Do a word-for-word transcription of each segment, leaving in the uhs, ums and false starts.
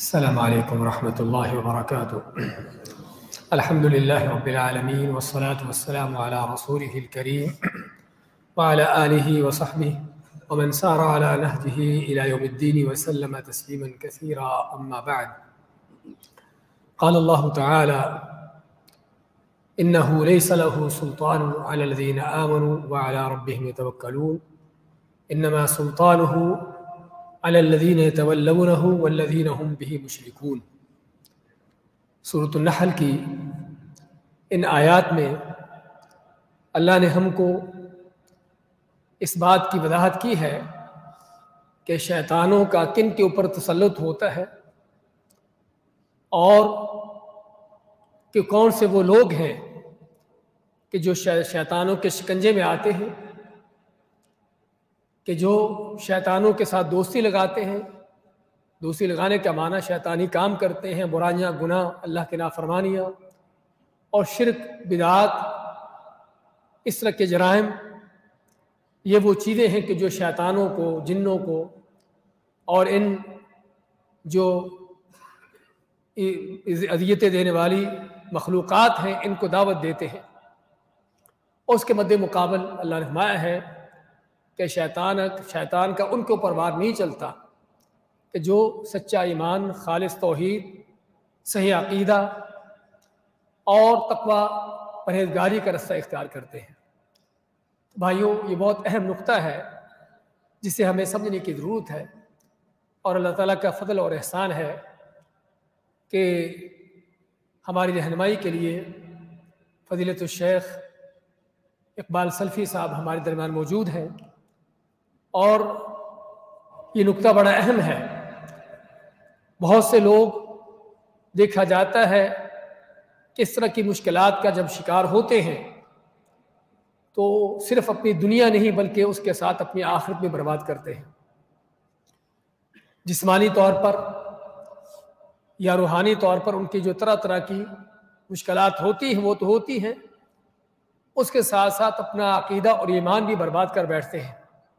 السلام علیکم ورحمۃ اللہ وبرکاتہ۔ الحمد للہ رب العالمین والصلاة والسلام علی رسولہ الکریم وعلی آلہ وصحبہ ومن سار علی نہجہ الی یوم الدین وسلم تسلیما کثیرا، اما بعد۔ قال اللہ تعالی انہ لیس لہ سلطان علی الذین آمنوا وعلی ربہم یتوکلون انما سلطانہ علی الذین یتولونہ والذین هم بہ مشرکون۔ سورۃ النحل کی ان آیات میں اللہ نے ہم کو اس بات کی وضاحت کی ہے کہ شیطانوں کا کن کے اوپر تسلط ہوتا ہے اور کہ کون سے وہ لوگ ہیں کہ جو شیطانوں کے شکنجے میں آتے ہیں، کہ جو شیطانوں کے ساتھ دوستی لگاتے ہیں۔ دوستی لگانے کا معنی شیطانی کام کرتے ہیں، برائیاں، گناہ، اللہ کے نافرمانیاں اور شرک، بدعات، اس طرح کے جرائم۔ یہ وہ چیزیں ہیں کہ جو شیطانوں کو، جنوں کو اور ان جو اذیتیں دینے والی مخلوقات ہیں ان کو دعوت دیتے ہیں۔ اور اس کے مد مقابل اللہ نے فرمایا ہے کہ شیطان شیطان کا ان کے اوپر وار نہیں چلتا کہ جو سچا ایمان، خالص توحید، صحیح عقیدہ اور تقوی پرہیزگاری کا رستہ اختیار کرتے ہیں۔ بھائیوں، یہ بہت اہم نقطہ ہے جسے ہمیں سمجھنے کی ضرورت ہے، اور اللہ تعالیٰ کا فضل اور احسان ہے کہ ہماری رہنمائی کے لیے فضیلت الشیخ اقبال سلفی صاحب ہمارے درمیان موجود ہیں، اور یہ نقطہ بڑا اہم ہے۔ بہت سے لوگ دیکھا جاتا ہے کہ اس طرح کی مشکلات کا جب شکار ہوتے ہیں تو صرف اپنی دنیا نہیں بلکہ اس کے ساتھ اپنی آخرت بھی برباد کرتے ہیں۔ جسمانی طور پر یا روحانی طور پر ان کی جو طرح طرح کی مشکلات ہوتی ہیں وہ تو ہوتی ہیں، اس کے ساتھ ساتھ اپنا عقیدہ اور ایمان بھی برباد کر بیٹھتے ہیں۔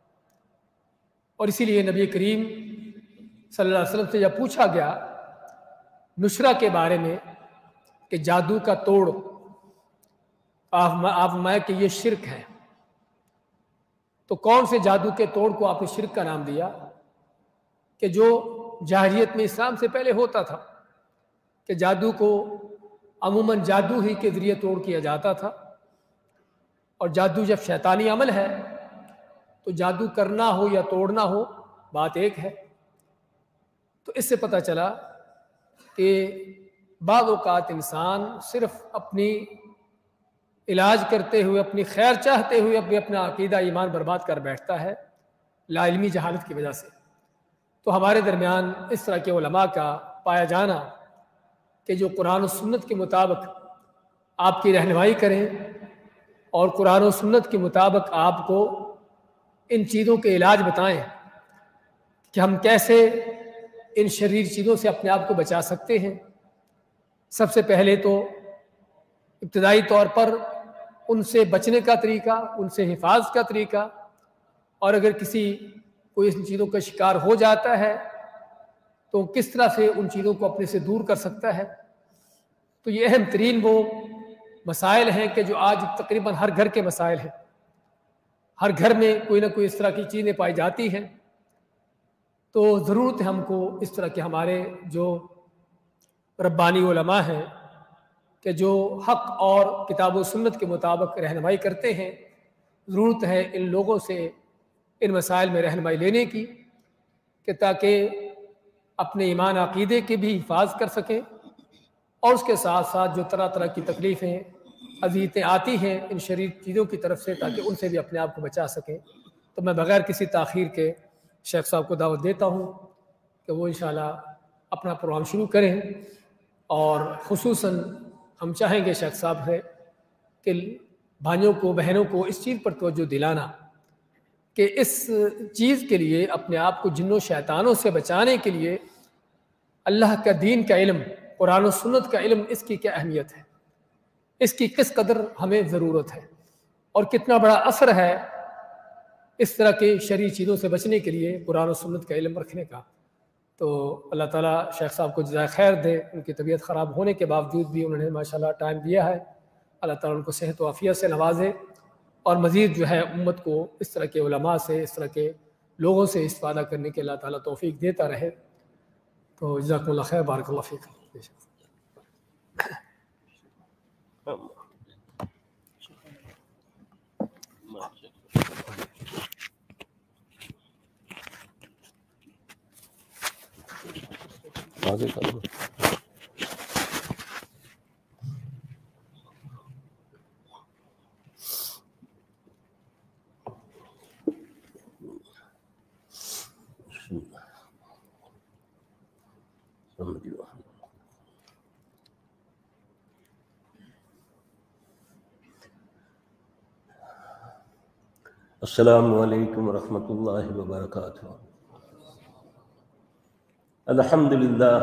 اور اسی لیے نبی کریم صلی اللہ علیہ وسلم سے جب پوچھا گیا نشرہ کے بارے میں کہ جادو کا توڑ، آپ فرمایا کہ یہ شرک ہے۔ تو کون سے جادو کے توڑ کو آپ نے شرک کا نام دیا؟ کہ جو جاہلیت میں اسلام سے پہلے ہوتا تھا، کہ جادو کو عموماً جادو ہی کے ذریعے توڑ کیا جاتا تھا، اور جادو جب شیطانی عمل ہے تو جادو کرنا ہو یا توڑنا ہو بات ایک ہے۔ تو اس سے پتہ چلا کہ بعض اوقات انسان صرف اپنی علاج کرتے ہوئے، اپنی خیر چاہتے ہوئے اپنے اپنا عقیدہ ایمان برباد کر بیٹھتا ہے لا علمی جہالت کی وجہ سے۔ تو ہمارے درمیان اس طرح کے علماء کا پایا جانا کہ جو قرآن و سنت کے مطابق آپ کی رہنمائی کریں اور قرآن و سنت کے مطابق آپ کو ان چیزوں کے علاج بتائیں کہ ہم کیسے ان شریر چیزوں سے اپنے آپ کو بچا سکتے ہیں۔ سب سے پہلے تو ابتدائی طور پر ان سے بچنے کا طریقہ، ان سے حفاظت کا طریقہ، اور اگر کسی کوئی ان چیزوں کا شکار ہو جاتا ہے تو کس طرح سے ان چیزوں کو اپنے سے دور کر سکتا ہے۔ تو یہ اہم ترین وہ مسائل ہیں کہ جو آج تقریباً ہر گھر کے مسائل ہیں۔ ہر گھر میں کوئی نہ کوئی اس طرح کی چیزیں پائی جاتی ہیں۔ تو ضرورت ہے ہم کو اس طرح کے ہمارے جو ربانی علماء ہیں کہ جو حق اور کتاب و سنت کے مطابق رہنمائی کرتے ہیں، ضرورت ہے ان لوگوں سے ان مسائل میں رہنمائی لینے کی کہ تاکہ اپنے ایمان عقیدے کی بھی حفاظت کر سکیں، اور اس کے ساتھ ساتھ جو طرح طرح کی تکلیفیں، اذیتیں آتی ہیں ان شریر چیزوں کی طرف سے، تاکہ ان سے بھی اپنے آپ کو بچا سکیں۔ تو میں بغیر کسی تاخیر کے شیخ صاحب کو دعوت دیتا ہوں کہ وہ انشاءاللہ اپنا پروگرام شروع کریں، اور خصوصاً ہم چاہیں گے شیخ صاحب سے کہ بھائیوں کو، بہنوں کو اس چیز پر توجہ دلانا کہ اس چیز کے لیے اپنے آپ کو جنوں شیطانوں سے بچانے کے لیے اللہ کا دین کا علم، قرآن و سنت کا علم، اس کی کیا اہمیت ہے، اس کی کس قدر ہمیں ضرورت ہے، اور کتنا بڑا اثر ہے اس طرح کے شرعی چیزوں سے بچنے کے لیے قرآن و سنت کا علم رکھنے کا۔ تو اللہ تعالیٰ شیخ صاحب کو جزائے خیر دے، ان کی طبیعت خراب ہونے کے باوجود بھی انہوں نے ماشاءاللہ ٹائم دیا ہے، اللہ تعالیٰ ان کو صحت و عافیت سے نوازے اور مزید جو ہے امت کو اس طرح کے علماء سے، اس طرح کے لوگوں سے استفادہ کرنے کے اللہ تعالیٰ توفیق دیتا رہے۔ تو جزاکم اللہ خیر، بارک اللہ فیک۔ آگے کرو۔ السلام علیکم ورحمۃ اللہ وبرکاتہ۔ الحمد للہ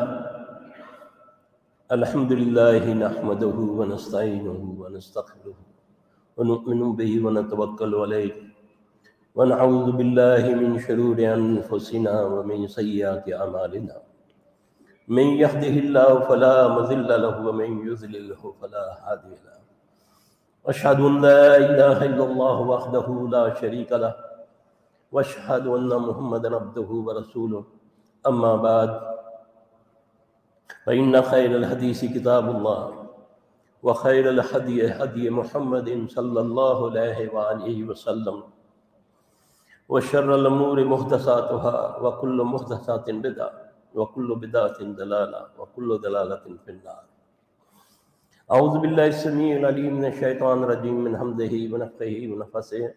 الحمد للہ نحمدہ ونستعینہ ونستغفرہ ونؤمن بہ ونتوکل علیہ ونعوذ باللہ من شرور انفسنا ومن سیئات اعمالنا، من یہدہ اللہ فلا مضل لہ ومن یضللہ فلا ہادی لہ، اشہد ان لا الہ الا اللہ وحدہ لا شریک لہ واشہد ان محمدا عبدہ ورسولہ، اما بعد فإن خير الحديث كتاب الله وخير الهدي هدي محمد صلى الله عليه وآله وسلم وشر الأمور محدثاتها وكل محدثات بدعة وكل بدعة ضلالة وكل ضلالة في النار۔ أعوذ بالله السميع العليم من الشيطان الرجيم من همزه ونفخه ونفثه،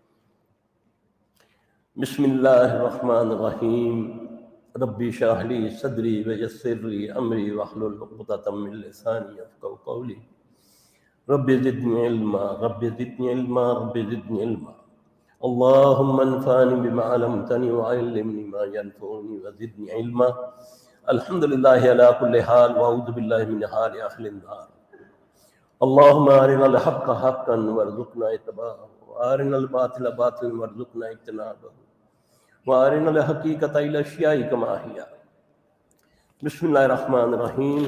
بسم الله الرحمن الرحيم، ربی اشرح لی صدری ویسر لی امری واحلل عقدۃ من لسانی یفقہوا قولی، رب زدنی علما رب زدنی علما رب زدنی علما، اللہم انفعنی بما علمتنی وعلمنی ما ینفعنی وزدنی علما۔ الحمدللہ علی کل حال واعوذ باللہ من حال اہل النار۔ اللہم ارنا الحق حقا وارزقنا اتباعہ وارنا الباطل باطلا وارزقنا اجتنابہ وارنا الحقیقۃ الاشیاء کما ہی۔ بسم اللہ الرحمن الرحیم۔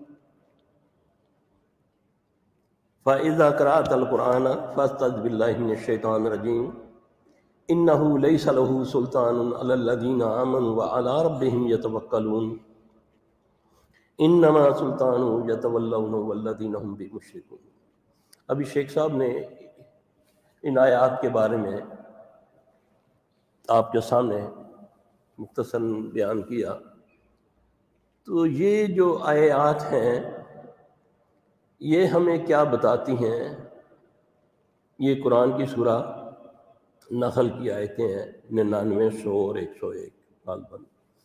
فاذا قرأت القرآن فاستعذ باللہ من الشیطان الرجیم، انہ لیس لہ سلطان علی الذین آمنوا وعلی ربہم یتوکلون، انما سلطانہ یتولونہ والذین ہم بہ مشرکون۔ ابھی شیخ صاحب نے ان آیات کے بارے میں آپ کے سامنے مختصر بیان کیا، تو یہ جو آیات ہیں یہ ہمیں کیا بتاتی ہیں؟ یہ قرآن کی سورہ نحل کی آیتیں ہیں، ننانوے سو اور ایک سو ایک غالباً۔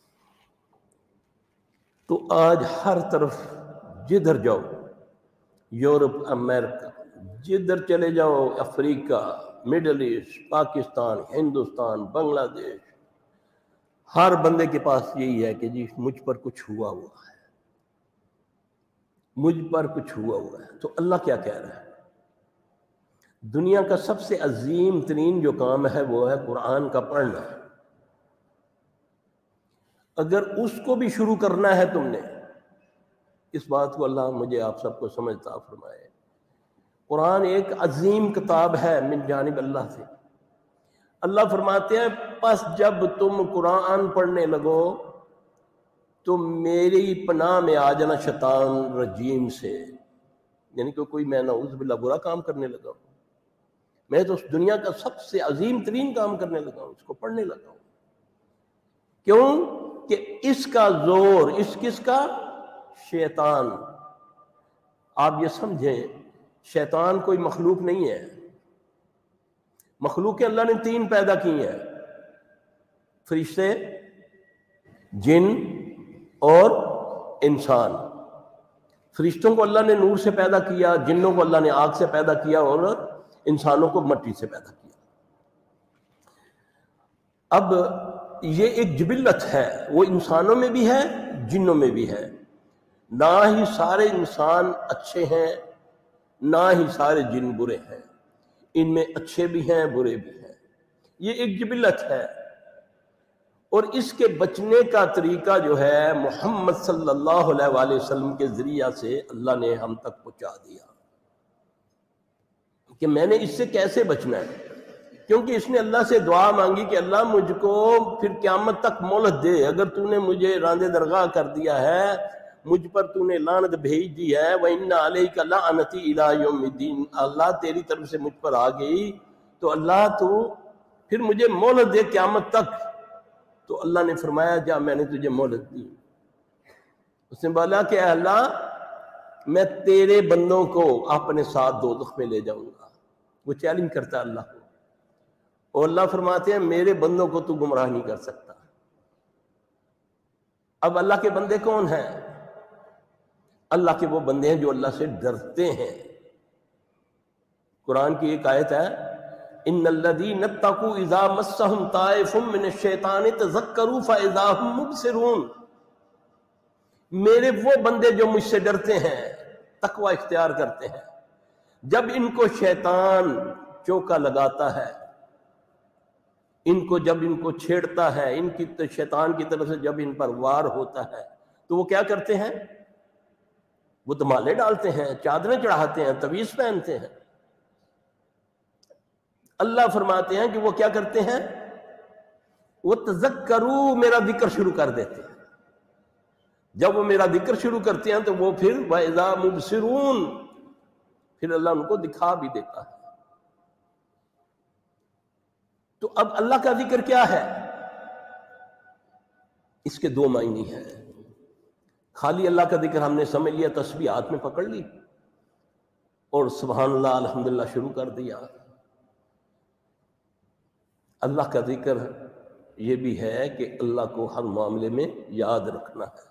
تو آج ہر طرف جدھر جاؤ، یورپ، امریکہ، جدھر چلے جاؤ، افریقہ، middle east, Pakistan, Hindustan, Bangladesh, ہر بندے کے پاس یہی ہے کہ جی مجھ پر کچھ ہوا ہوا ہے، مجھ پر کچھ ہوا ہوا ہے۔ تو اللہ کیا کہہ رہا ہے؟ دنیا کا سب سے عظیم ترین جو کام ہے وہ ہے قرآن کا پڑھنا۔ اگر اس کو بھی شروع کرنا ہے تم نے، اس بات کو اللہ مجھے آپ سب کو سمجھتا فرمائے۔ قرآن ایک عظیم کتاب ہے من جانب اللہ سے۔ اللہ فرماتے ہیں پس جب تم قرآن پڑھنے لگو تو میری پناہ میں آ جانا شیطان رجیم سے، یعنی کہ کوئی میں نعوذ باللہ برا کام کرنے لگا ہوں، میں تو اس دنیا کا سب سے عظیم ترین کام کرنے لگا ہوں، اس کو پڑھنے لگا ہوں۔ کیوں کہ اس کا زور، اس کس کا؟ شیطان۔ آپ یہ سمجھیں شیطان کوئی مخلوق نہیں ہے، مخلوق اللہ نے تین پیدا کی ہیں، فرشتے، جن اور انسان۔ فرشتوں کو اللہ نے نور سے پیدا کیا، جنوں کو اللہ نے آگ سے پیدا کیا اور انسانوں کو مٹی سے پیدا کیا۔ اب یہ ایک جبلت ہے، وہ انسانوں میں بھی ہے، جنوں میں بھی ہے۔ نہ ہی سارے انسان اچھے ہیں، نہ ہی سارے جن برے ہیں، ان میں اچھے بھی ہیں، برے بھی ہیں۔ یہ ایک جبلت ہے۔ اور اس کے بچنے کا طریقہ جو ہے محمد صلی اللہ علیہ وآلہ وسلم کے ذریعہ سے اللہ نے ہم تک پہنچا دیا کہ میں نے اس سے کیسے بچنا ہے. کیونکہ اس نے اللہ سے دعا مانگی کہ اللہ مجھ کو پھر قیامت تک مہلت دے، اگر تو نے مجھے راندے درگاہ کر دیا ہے، مجھ پر تو نے لعنت بھیج دی ہے، وَإِنَّ عَلَيْكَ لَعْنَتِي إِلَىٰ يَوْمِ الدِّينِ، اللہ تیری طرف سے مجھ پر آ گئی تو اللہ تو پھر مجھے مہلت دے قیامت تک. تو اللہ نے فرمایا جا میں نے تجھے مہلت دی. اس نے بولا کہ اے اللہ میں تیرے بندوں کو اپنے ساتھ دوزخ میں لے جاؤں گا. وہ چیلنج کرتا ہے اللہ کو، اور اللہ فرماتے ہیں میرے بندوں کو تو گمراہ نہیں کر سکتا. اب اللہ کے بندے کون ہیں؟ اللہ کے وہ بندے ہیں جو اللہ سے ڈرتے ہیں. قرآن کی ایک آیت ہے ان الذین اتقوا اذا مسهم طائف من الشیطان تذکروا فاذا هم مبصرون. میرے وہ بندے جو مجھ سے ڈرتے ہیں، تقوی اختیار کرتے ہیں، جب ان کو شیطان چوکا لگاتا ہے، ان کو جب ان کو چھیڑتا ہے، ان کی شیطان کی طرف سے جب ان پر وار ہوتا ہے، تو وہ کیا کرتے ہیں؟ وہ دمالے ڈالتے ہیں، چادریں چڑھاتے ہیں، تعویذ پہنتے ہیں. اللہ فرماتے ہیں کہ وہ کیا کرتے ہیں؟ وہ تذکروا، میرا ذکر شروع کر دیتے ہیں. جب وہ میرا ذکر شروع کرتے ہیں تو وہ پھر وَإِذَا مُبْصِرُونَ، پھر اللہ ان کو دکھا بھی دیتا ہے. تو اب اللہ کا ذکر کیا ہے؟ اس کے دو معنی ہیں. خالی اللہ کا ذکر ہم نے سمجھ لیا، تسبیح ہاتھ میں پکڑ لی اور سبحان اللہ الحمدللہ شروع کر دیا. اللہ کا ذکر یہ بھی ہے کہ اللہ کو ہر معاملے میں یاد رکھنا ہے،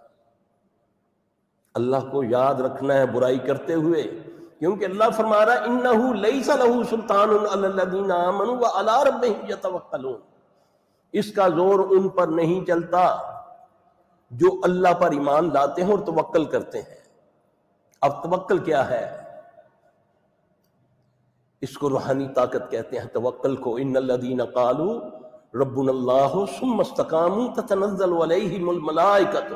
اللہ کو یاد رکھنا ہے برائی کرتے ہوئے. کیونکہ اللہ فرما رہا ہے انہ لیس لہ سلطان علی الذین آمنوا وعلی ربہم یتوکلون. اس کا زور ان پر نہیں چلتا جو اللہ پر ایمان لاتے ہیں اور توکل کرتے ہیں. اب توکل کیا ہے؟ اس کو روحانی طاقت کہتے ہیں توکل کو. ان الذین قالوا ربنا اللہ ثم استقاموا تتنزل علیہم الملائکۃ،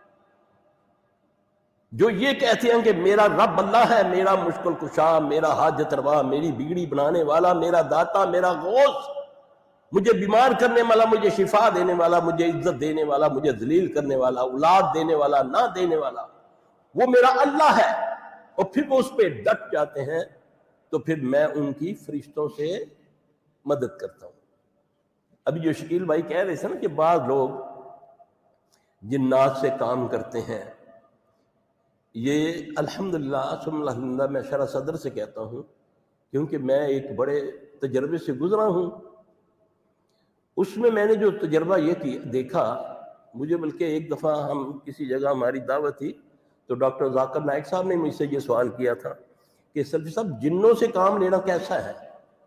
جو یہ کہتے ہیں کہ میرا رب اللہ ہے، میرا مشکل کشا، میرا حاجت روا، میری بگڑی بنانے والا، میرا داتا، میرا غوث، مجھے بیمار کرنے والا، مجھے شفا دینے والا، مجھے عزت دینے والا، مجھے ذلیل کرنے والا، اولاد دینے والا، نہ دینے والا، وہ میرا اللہ ہے. اور پھر وہ اس پہ ڈٹ جاتے ہیں تو پھر میں ان کی فرشتوں سے مدد کرتا ہوں. ابھی جو شکیل بھائی کہہ رہے تھے نا کہ بعض لوگ جنات سے کام کرتے ہیں، یہ الحمدللہ ثم الحمدللہ میں شرح صدر سے کہتا ہوں کیونکہ میں ایک بڑے تجربے سے گزرا ہوں. اس میں میں نے جو تجربہ یہ کی دیکھا، مجھے بلکہ ایک دفعہ ہم کسی جگہ ہماری دعوت تھی تو ڈاکٹر ذاکر نائک صاحب نے مجھ سے یہ سوال کیا تھا کہ سلفی صاحب جنوں سے کام لینا کیسا ہے؟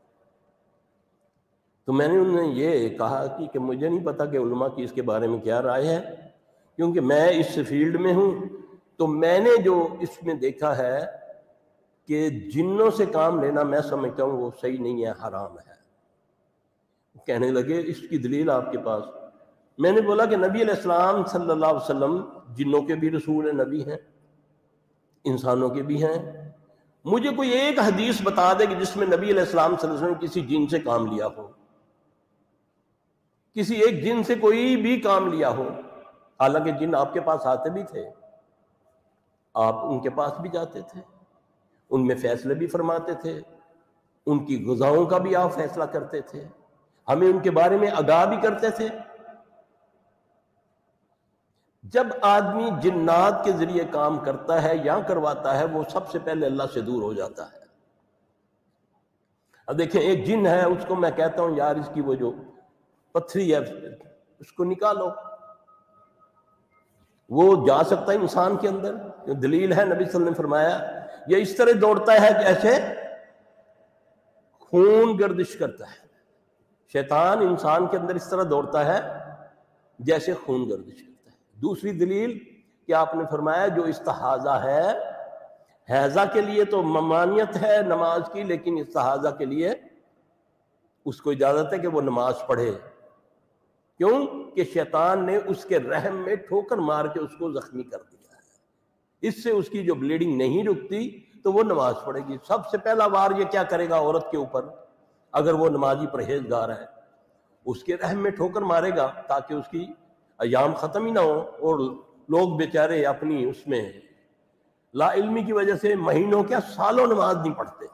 تو میں نے انہیں یہ کہا کہ, کہ مجھے نہیں پتا کہ علماء کی اس کے بارے میں کیا رائے ہے، کیونکہ میں اس فیلڈ میں ہوں. تو میں نے جو اس میں دیکھا ہے کہ جنوں سے کام لینا میں سمجھتا ہوں وہ صحیح نہیں ہے، حرام ہے. کہنے لگے اس کی دلیل آپ کے پاس؟ میں نے بولا کہ نبی علیہ السلام صلی اللہ علیہ وسلم جنوں کے بھی رسول ہیں، نبی ہیں، انسانوں کے بھی ہیں. مجھے کوئی ایک حدیث بتا دے کہ جس میں نبی علیہ السلام صلی اللہ علیہ وسلم کسی جن سے کام لیا ہو، کسی ایک جن سے کوئی بھی کام لیا ہو. حالانکہ جن آپ کے پاس آتے بھی تھے، آپ ان کے پاس بھی جاتے تھے، ان میں فیصلے بھی فرماتے تھے، ان کی غذاؤں کا بھی آپ فیصلہ کرتے تھے، ہمیں ان کے بارے میں آگاہ بھی کرتے تھے. جب آدمی جنات کے ذریعے کام کرتا ہے یا کرواتا ہے، وہ سب سے پہلے اللہ سے دور ہو جاتا ہے. اب دیکھیں ایک جن ہے، اس کو میں کہتا ہوں یار اس کی وہ جو پتھری ہے اس کو نکالو، وہ جا سکتا ہے انسان کے اندر. دلیل ہے نبی صلی اللہ علیہ وسلم نے فرمایا یہ اس طرح دوڑتا ہے جیسے خون گردش کرتا ہے. شیطان انسان کے اندر اس طرح دوڑتا ہے جیسے خون گردش کرتا ہے. دوسری دلیل کہ آپ نے فرمایا جو استحاضہ ہے، حیضہ کے لیے تو ممانعت ہے نماز کی، لیکن استحاضہ کے لیے اس کو اجازت ہے کہ وہ نماز پڑھے. کیوں کہ شیطان نے اس کے رحم میں ٹھوکر مار کے اس کو زخمی کر دیا ہے، اس سے اس کی جو بلیڈنگ نہیں رکتی تو وہ نماز پڑھے گی۔ سب سے پہلا وار یہ کیا کرے گا عورت کے اوپر؟ اگر وہ نمازی پرہیزگار ہے، اس کے رحم میں ٹھوکر مارے گا تاکہ اس کی ایام ختم ہی نہ ہو، اور لوگ بیچارے اپنی اس میں لا علمی کی وجہ سے مہینوں کیا سالوں نماز نہیں پڑھتے۔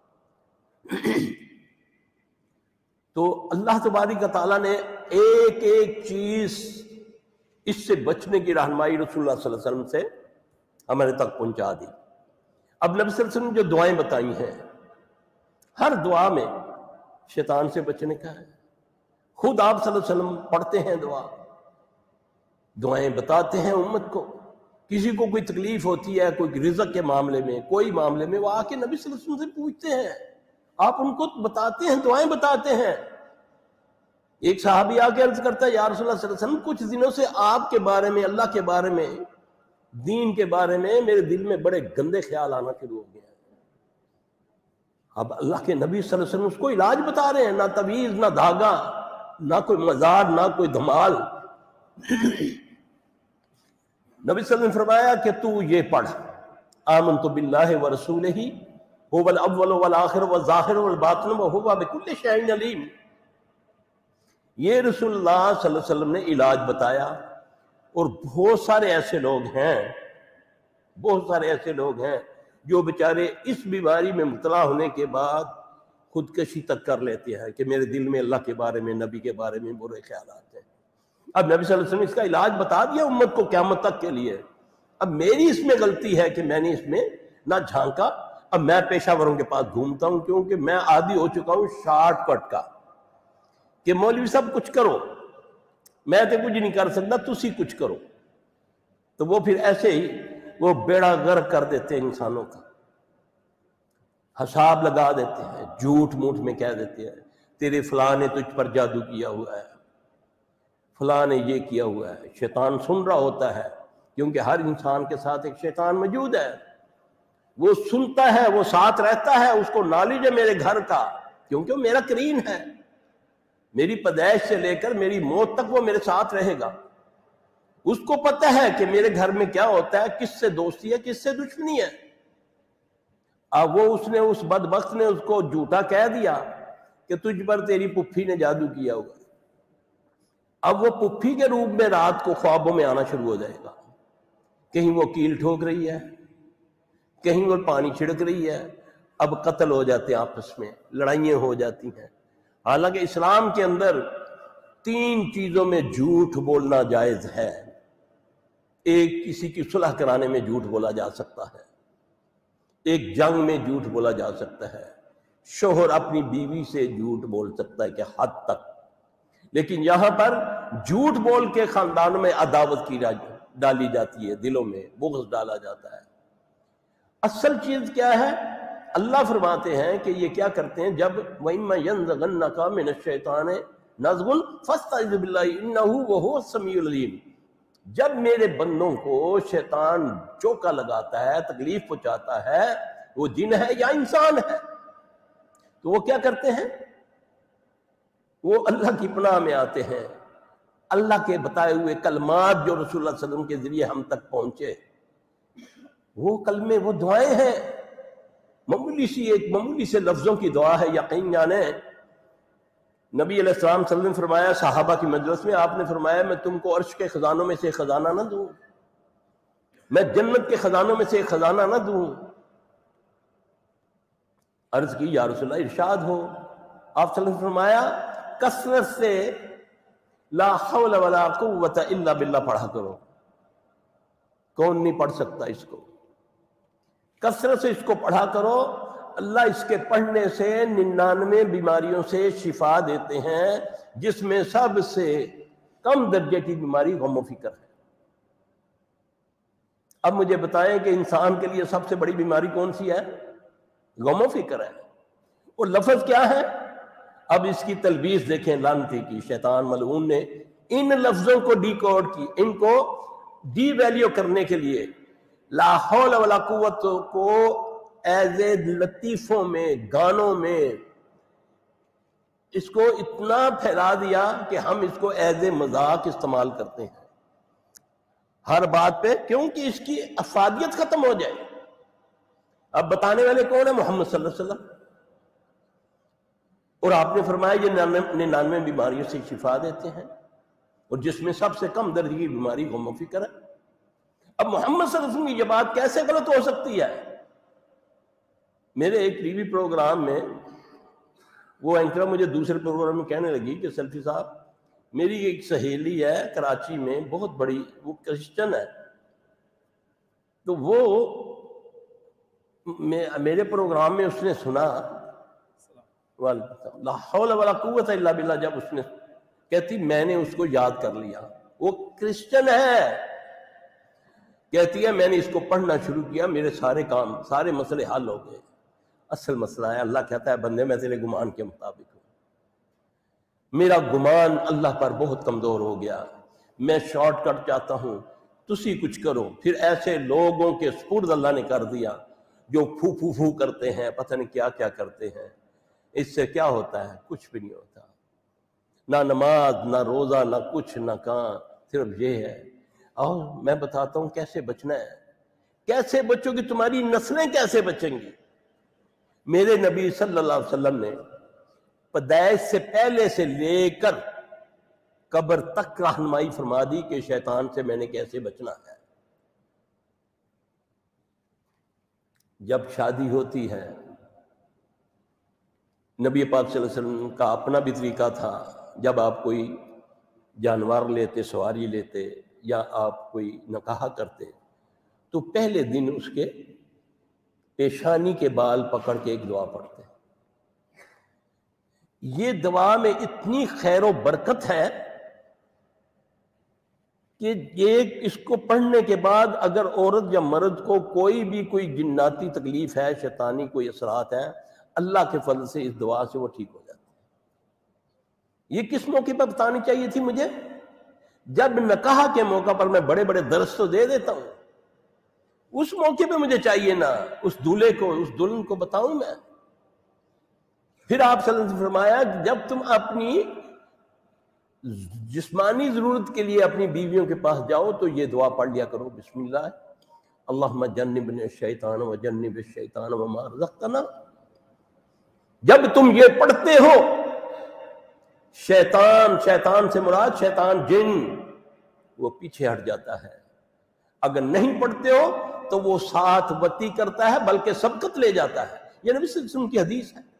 تو اللہ تبارک و تعالیٰ نے ایک ایک چیز اس سے بچنے کی رہنمائی رسول اللہ صلی اللہ علیہ وسلم سے ہمارے تک پہنچا دی۔ اب نبی صلی اللہ علیہ وسلم نے جو دعائیں بتائی ہیں، ہر دعا میں شیطان سے بچنے کا ہے۔ خود آپ صلی اللہ علیہ وسلم پڑھتے ہیں دعا، دعائیں بتاتے ہیں امت کو۔ کسی کو کوئی تکلیف ہوتی ہے، کوئی رزق کے معاملے میں، کوئی معاملے میں، وہ آ کے نبی صلی اللہ علیہ وسلم سے پوچھتے ہیں، آپ ان کو بتاتے ہیں، دعائیں بتاتے ہیں۔ ایک صحابی آ کے عرض کرتا ہے، یا رسول اللہ صلی اللہ علیہ وسلم کچھ دنوں سے آپ کے بارے میں، اللہ کے بارے میں، دین کے بارے میں میرے دل میں بڑے گندے خیال آنا شروع ہو گئے ہیں۔ اب اللہ کے نبی صلی اللہ علیہ وسلم اس کو علاج بتا رہے ہیں، نہ تعویذ، نہ دھاگا، نہ کوئی مزار، نہ کوئی دھمال۔ نبی صلی اللہ علیہ وسلم نے فرمایا کہ تو یہ پڑھ، آمنت باللہ ورسولہ هو الاول والآخر والظاہر والباطن وهو بكل شیء علیم۔ یہ رسول اللہ صلی اللہ علیہ وسلم نے علاج بتایا، اور بہت سارے ایسے لوگ ہیں بہت سارے ایسے لوگ ہیں جو بیچارے اس بیماری میں مبتلا ہونے کے بعد خودکشی تک کر لیتے ہیں کہ میرے دل میں اللہ کے بارے میں، نبی کے بارے میں برے خیالات ہیں۔ اب نبی صلی اللہ علیہ وسلم نے اس کا علاج بتا دیا امت کو قیامت تک کے لیے۔ اب میری اس میں غلطی ہے کہ میں نے اس میں نہ جھانکا۔ اب میں پیشہ وروں کے پاس گھومتا ہوں کیونکہ میں عادی ہو چکا ہوں شارٹ کٹ کا، کہ مولوی صاحب کچھ کرو، میں تو کچھ نہیں کر سکتا، تسی کچھ کرو۔ تو وہ پھر ایسے ہی وہ بیڑا غرق کر دیتے ہیں انسانوں کا، حساب لگا دیتے ہیں، جھوٹ موٹ میں کہہ دیتے ہیں تیرے فلاں نے تجھ پر جادو کیا ہوا ہے، فلاں نے یہ کیا ہوا ہے۔ شیطان سن رہا ہوتا ہے، کیونکہ ہر انسان کے ساتھ ایک شیطان موجود ہے، وہ سنتا ہے، وہ ساتھ رہتا ہے، اس کو نالج ہے میرے گھر کا، کیونکہ وہ میرا کرین ہے، میری پیدائش سے لے کر میری موت تک وہ میرے ساتھ رہے گا۔ اس کو پتہ ہے کہ میرے گھر میں کیا ہوتا ہے، کس سے دوستی ہے، کس سے دشمنی ہے۔ اب وہ اس نے اس بدبخت نے اس کو جھوٹا کہہ دیا کہ تجھ پر تیری پھپھی نے جادو کیا ہوا۔ اب وہ پھپھی کے روپ میں رات کو خوابوں میں آنا شروع ہو جائے گا، کہیں وہ کیل ٹھوک رہی ہے، کہیں وہ پانی چھڑک رہی ہے۔ اب قتل ہو جاتے ہیں، آپس میں لڑائیاں ہو جاتی ہیں۔ حالانکہ اسلام کے اندر تین چیزوں میں جھوٹ بولنا جائز ہے۔ ایک، کسی کی صلح کرانے میں جھوٹ بولا جا سکتا ہے، ایک جنگ میں جھوٹ بولا جا سکتا ہے، شوہر اپنی بیوی سے جھوٹ بول سکتا ہے کہ حد تک، لیکن یہاں پر جھوٹ بول کے خاندانوں میں عداوت کی ڈالی جاتی ہے، دلوں میں بغض ڈالا جاتا ہے۔ اصل چیز کیا ہے؟ اللہ فرماتے ہیں کہ یہ کیا کرتے ہیں، جب وَإِمَّا يَنزَغَنَّكَ مِنَ الشَّيْطَانِ نَزْغٌ فَاسْتَعِذْ بِاللَّهِ إِنَّهُ وَهُوَ السَّمِيعُ الْعَلِيمُ۔ جب میرے بندوں کو شیطان چوکا لگاتا ہے، تکلیف پہنچاتا ہے، وہ جن ہے یا انسان ہے، تو وہ کیا کرتے ہیں؟ وہ اللہ کی پناہ میں آتے ہیں۔ اللہ کے بتائے ہوئے کلمات جو رسول اللہ صلی اللہ علیہ وسلم کے ذریعے ہم تک پہنچے، وہ کلمے، وہ دعائیں ہیں، معمولی سی ایک معمولی سے لفظوں کی دعا ہے۔ یقین جانے نبی علیہ السلام صلی اللہ علیہ وسلم نے فرمایا صحابہ کی مجلس میں، آپ نے فرمایا میں تم کو عرش کے خزانوں میں سے ایک خزانہ نہ دوں، میں جنت کے خزانوں میں سے ایک خزانہ نہ دوں؟ عرض کی یا رسول اللہ ارشاد ہو۔ آپ صلی اللہ علیہ وسلم نے فرمایا کثرت سے لا حول ولا قوت الا باللہ پڑھا کرو۔ کون نہیں پڑھ سکتا اس کو؟ کثرت سے اس کو پڑھا کرو، اللہ اس کے پڑھنے سے ننانوے بیماریوں سے شفا دیتے ہیں، جس میں سب سے کم درجے کی بیماری غم و فکر ہے۔ اب مجھے بتائیں کہ انسان کے لیے سب سے بڑی بیماری کون سی ہے؟ غم و فکر ہے۔ اور لفظ کیا ہے؟ اب اس کی تلبیس دیکھیں لعنتی کی، شیطان ملعون نے ان لفظوں کو ڈی کوڈ کی، ان کو ڈی ویلیو کرنے کے لیے لا حول ولا قوت کو ایز اے لطیفوں میں، گانوں میں، اس کو اتنا پھیلا دیا کہ ہم اس کو ایز اے مذاق استعمال کرتے ہیں ہر بات پہ، کیونکہ اس کی افادیت ختم ہو جائے۔ اب بتانے والے کون ہیں؟ محمد صلی اللہ علیہ وسلم۔ اور آپ نے فرمایا یہ ننانوے بیماریوں سے شفا دیتے ہیں، اور جس میں سب سے کم درجے کی بیماری غم و فکر ہے۔ اب محمد صلی اللہ علیہ وسلم کی یہ بات کیسے غلط ہو سکتی ہے؟ میرے ایک ٹی وی پروگرام میں وہ اینکر مجھے دوسرے پروگرام میں کہنے لگی کہ سلفی صاحب، میری ایک سہیلی ہے کراچی میں، بہت بڑی، وہ کرسچن ہے، تو وہ میرے پروگرام میں اس نے سنا لا حول ولا قوت الا باللہ، جب اس نے کہتی میں نے اس کو یاد کر لیا، وہ کرسچن ہے، کہتی ہے میں نے اس کو پڑھنا شروع کیا، میرے سارے کام، سارے مسئلے حل ہو گئے۔ اصل مسئلہ ہے، اللہ کہتا ہے بندے میں تیرے گمان کے مطابق ہوں، میرا گمان اللہ پر بہت کمزور ہو گیا، میں شارٹ کٹ چاہتا ہوں، تسی کچھ کرو۔ پھر ایسے لوگوں کے سپرد اللہ نے کر دیا جو پھو پھو پھو کرتے ہیں، پتہ نہیں کیا کیا کرتے ہیں۔ اس سے کیا ہوتا ہے؟ کچھ بھی نہیں ہوتا، نہ نماز، نہ روزہ، نہ کچھ، نہ کہاں، صرف یہ ہے۔ اور میں بتاتا ہوں کیسے بچنا ہے، کیسے بچو گی، تمہاری نسلیں کیسے بچیں گی۔ میرے نبی صلی اللہ علیہ وسلم نے پیدائش سے پہلے سے لے کر قبر تک رہنمائی فرما دی کہ شیطان سے میں نے کیسے بچنا ہے۔ جب شادی ہوتی ہے، نبی پاک صلی اللہ علیہ وسلم کا اپنا بھی طریقہ تھا، جب آپ کوئی جانور لیتے، سواری لیتے، یا آپ کوئی نکاح کرتے، تو پہلے دن اس کے پیشانی کے بال پکڑ کے ایک دعا پڑھتے۔ یہ دعا میں اتنی خیر و برکت ہے کہ یہ اس کو پڑھنے کے بعد اگر عورت یا مرد کو کوئی بھی کوئی جناتی تکلیف ہے، شیطانی کوئی اثرات ہیں، اللہ کے فضل سے اس دعا سے وہ ٹھیک ہو جاتے ہیں۔ یہ کس موقع پر بتانی چاہیے تھی مجھے؟ جب نکاح کے موقع پر میں بڑے بڑے درس تو دے دیتا ہوں، اس موقع پہ مجھے چاہیے نا اس دولہے کو، اس دلہن کو بتاؤں میں۔ پھر آپ صلی اللہ علیہ وسلم نے فرمایا کہ جب تم اپنی جسمانی ضرورت کے لیے اپنی بیویوں کے پاس جاؤ تو یہ دعا پڑھ لیا کرو، بسم اللہ اللہم جنبنا الشیطان و جنب الشیطان وما رزقتنا۔ جب تم یہ پڑھتے ہو، شیطان، شیطان سے مراد شیطان جن، وہ پیچھے ہٹ جاتا ہے۔ اگر نہیں پڑھتے ہو تو وہ ساتھ وتی کرتا ہے، بلکہ سبقت لے جاتا ہے۔ یہ نبی صلی اللہ علیہ وسلم کی حدیث ہے،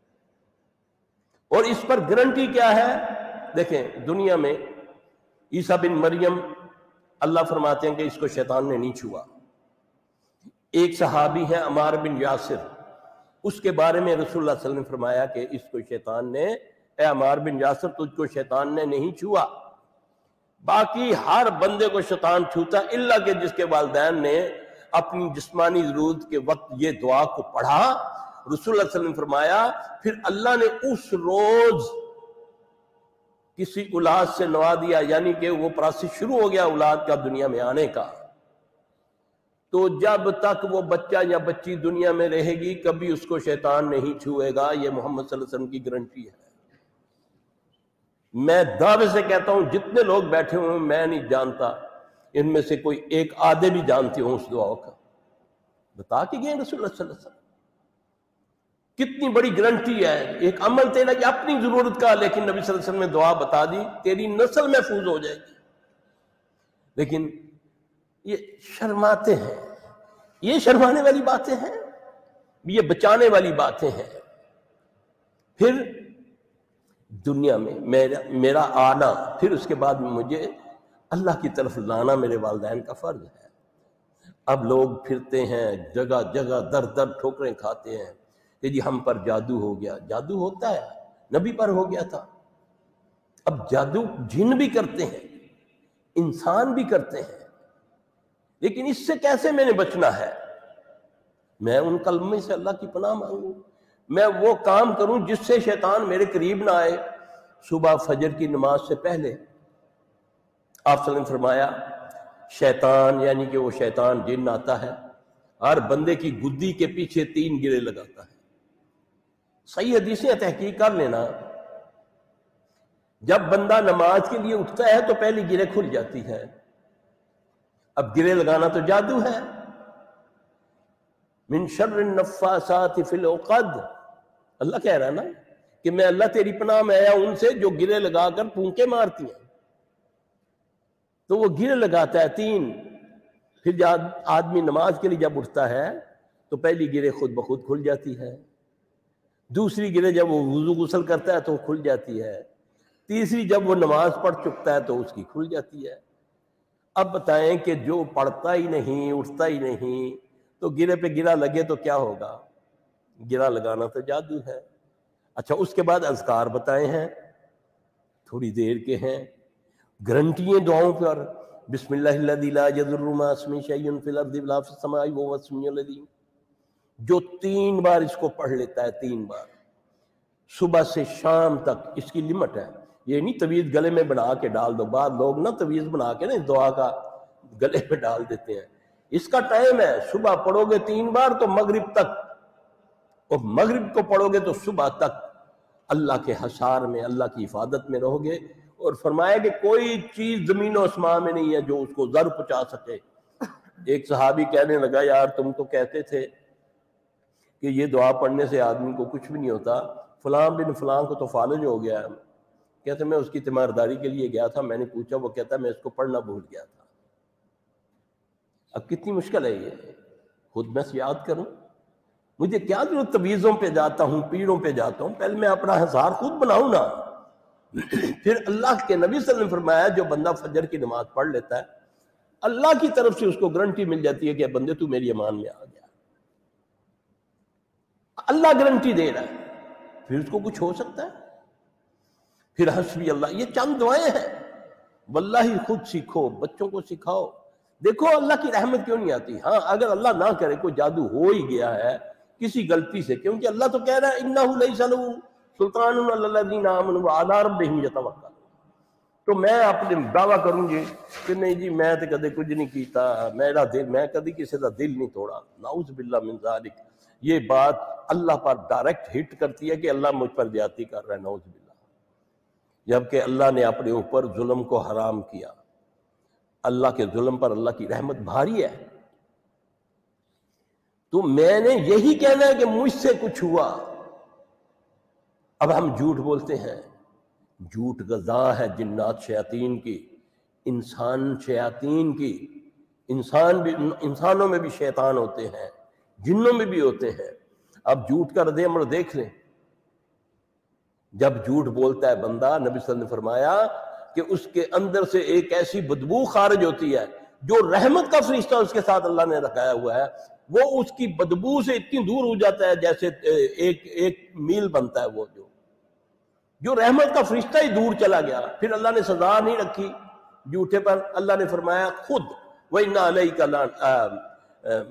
اور اس پر گارنٹی کیا ہے؟ دیکھیں دنیا میں عیسیٰ بن مریم، اللہ فرماتے ہیں کہ اس کو شیطان نے نہیں چھوا۔ ایک صحابی ہے عمار بن یاسر، اس کے بارے میں رسول اللہ صلی اللہ علیہ وسلم نے فرمایا کہ اس کو شیطان نے، اے عمار بن یاسر تجھ کو شیطان نے نہیں چھوا۔ باقی ہر بندے کو شیطان چھوتا الا کہ جس کے والدین نے اپنی جسمانی ضرورت کے وقت یہ دعا کو پڑھا۔ رسول اللہ صلی اللہ علیہ وسلم نے فرمایا پھر اللہ نے اس روز کسی اولاد سے نوا دیا، یعنی کہ وہ پروسیس شروع ہو گیا اولاد کا دنیا میں آنے کا، تو جب تک وہ بچہ یا بچی دنیا میں رہے گی کبھی اس کو شیطان نہیں چھوئے گا۔ یہ محمد صلی اللہ علیہ وسلم کی گارنٹی ہے۔ میں دعوے سے کہتا ہوں جتنے لوگ بیٹھے ہوئے ہیں میں نہیں جانتا ان میں سے کوئی ایک آدھے بھی جانتے ہوں اس دعا کا، بتا کے گئے رسول اللہ صلی اللہ علیہ وسلم۔ کتنی بڑی گارنٹی ہے، ایک عمل تیرا کہ اپنی ضرورت کا، لیکن نبی صلی اللہ علیہ وسلم نے دعا بتا دی، تیری نسل محفوظ ہو جائے گی۔ لیکن یہ شرماتے ہیں، یہ شرمانے والی باتیں ہیں، یہ بچانے والی باتیں ہیں۔ پھر دنیا میں میرا میرا آنا، پھر اس کے بعد مجھے اللہ کی طرف لانا میرے والدین کا فرض ہے۔ اب لوگ پھرتے ہیں جگہ جگہ، در در ٹھوکریں کھاتے ہیں کہ جی ہم پر جادو ہو گیا۔ جادو ہوتا ہے، نبی پر ہو گیا تھا۔ اب جادو جن بھی کرتے ہیں، انسان بھی کرتے ہیں، لیکن اس سے کیسے میں نے بچنا ہے؟ میں ان کلمے سے اللہ کی پناہ مانگوں، میں وہ کام کروں جس سے شیطان میرے قریب نہ آئے۔ صبح فجر کی نماز سے پہلے آپ صلی اللہ علیہ وسلم نے فرمایا شیطان، یعنی کہ وہ شیطان جن آتا ہے، ہر بندے کی گدی کے پیچھے تین گرے لگاتا ہے۔ صحیح حدیثیں تحقیق کر لینا، جب بندہ نماز کے لیے اٹھتا ہے تو پہلی گرہ کھل جاتی ہے. اب گرے لگانا تو جادو ہے. من شر النفاثات فی العقد، اللہ کہہ رہا ہے نا کہ میں اللہ تیری پناہ میں آیا ان سے جو گرے لگا کر پونکے مارتی ہیں. تو وہ گرے لگاتا ہے تین. پھر جب آدمی نماز کے لیے جب اٹھتا ہے تو پہلی گرے خود بخود کھل جاتی ہے. دوسری گرے جب وہ وضو غسل کرتا ہے تو وہ کھل جاتی ہے. تیسری جب وہ نماز پڑھ چکتا ہے تو اس کی کھل جاتی ہے. اب بتائیں کہ جو پڑھتا ہی نہیں، اٹھتا ہی نہیں، تو گرے پہ گرا لگے تو کیا ہوگا؟ گرا لگانا تو جادو ہے. اچھا اس کے بعد اذکار بتائے ہیں، تھوڑی دیر کے ہیں. گارنٹی ہیں دعاؤں پر، بسم اللہ الذی لا یضر مع اسمہ شیء فی الارض ولا فی السماء وهو السمیع العلیم. جو تین بار اس کو پڑھ لیتا ہے، تین بار صبح سے شام تک، اس کی لمٹ ہے. یہ نہیں طویز گلے میں بنا کے ڈال دو. بعض لوگ نا طویز بنا کے نا اس دعا کا گلے میں ڈال دیتے ہیں. اس کا ٹائم ہے، صبح پڑھو گے تین بار تو مغرب تک، اور مغرب کو پڑھو گے تو صبح تک اللہ کے حصار میں، اللہ کی حفاظت میں رہو گے. اور فرمایا کہ کوئی چیز زمین و آسمان میں نہیں ہے جو اس کو ضر پہنچا سکے. ایک صحابی کہنے لگا یار تم تو کہتے تھے کہ یہ دعا پڑھنے سے آدمی کو کچھ بھی نہیں ہوتا، فلاں بن فلاں کو تو فالج ہو گیا ہے. کہتے میں اس کی تیمارداری کے لیے گیا تھا، میں نے پوچھا، وہ کہتا میں اس کو پڑھنا بھول گیا تھا. اب کتنی مشکل ہے یہ، خود میں سے یاد کروں. مجھے کیا ضرورت طویزوں پہ جاتا ہوں، پیڑوں پہ جاتا ہوں، پہلے میں اپنا حصار خود بناؤں نا. پھر اللہ کے نبی صلی اللہ علیہ وسلم نے فرمایا جو بندہ فجر کی نماز پڑھ لیتا ہے اللہ کی طرف سے اس کو گارنٹی مل جاتی ہے کہ بندے تو میری امان میں آ گیا. اللہ گارنٹی دے رہا ہے، پھر اس کو کچھ ہو سکتا ہے؟ پھر حسبی اللہ، یہ چند دعائیں ہیں. واللہ خود سیکھو، بچوں کو سکھاؤ. دیکھو اللہ کی رحمت کیوں نہیں آتی. ہاں اگر اللہ نہ کرے کوئی جادو ہو ہی گیا ہے کسی غلطی سے، کیونکہ اللہ تو کہہ رہا ہے انہ لیس لہ سلطان علی الذین آمنوا وعلی ربہم یتوکلون. تو میں اپنے دعویٰ کروں گی کہ نہیں جی میں تو کدے کچھ نہیں کیتا، میرا دل، میں کدی کسی کا دل نہیں توڑا. نعوذ باللہ من ذالک. یہ بات اللہ پر ڈائریکٹ ہٹ کرتی ہے کہ اللہ مجھ پر زیادتی کر رہا ہے، نعوذ باللہ. جبکہ اللہ نے اپنے اوپر ظلم کو حرام کیا. اللہ کے ظلم پر اللہ کی رحمت بھاری ہے. تو میں نے یہی کہنا ہے کہ مجھ سے کچھ ہوا. اب ہم جھوٹ بولتے ہیں، جھوٹ غذا ہے جنات شیاطین کی، انسان شیاطین کی. انسان بھی، انسانوں میں بھی شیطان ہوتے ہیں، جنوں میں بھی ہوتے ہیں. اب جھوٹ کا رد عمل دیکھ لیں. جب جھوٹ بولتا ہے بندہ، نبی صلی اللہ علیہ وسلم نے فرمایا کہ اس کے اندر سے ایک ایسی بدبو خارج ہوتی ہے جو رحمت کا فرشتہ اس کے ساتھ اللہ نے رکھایا ہوا ہے، وہ اس کی بدبو سے اتنی دور ہو جاتا ہے جیسے ایک ایک میل بنتا ہے. وہ جو جو رحمت کا فرشتہ ہی دور چلا گیا. پھر اللہ نے سزا نہیں رکھی جھوٹے پر. اللہ نے فرمایا خود وَإِنَّ عَلَيْكَ لَعْنَةً،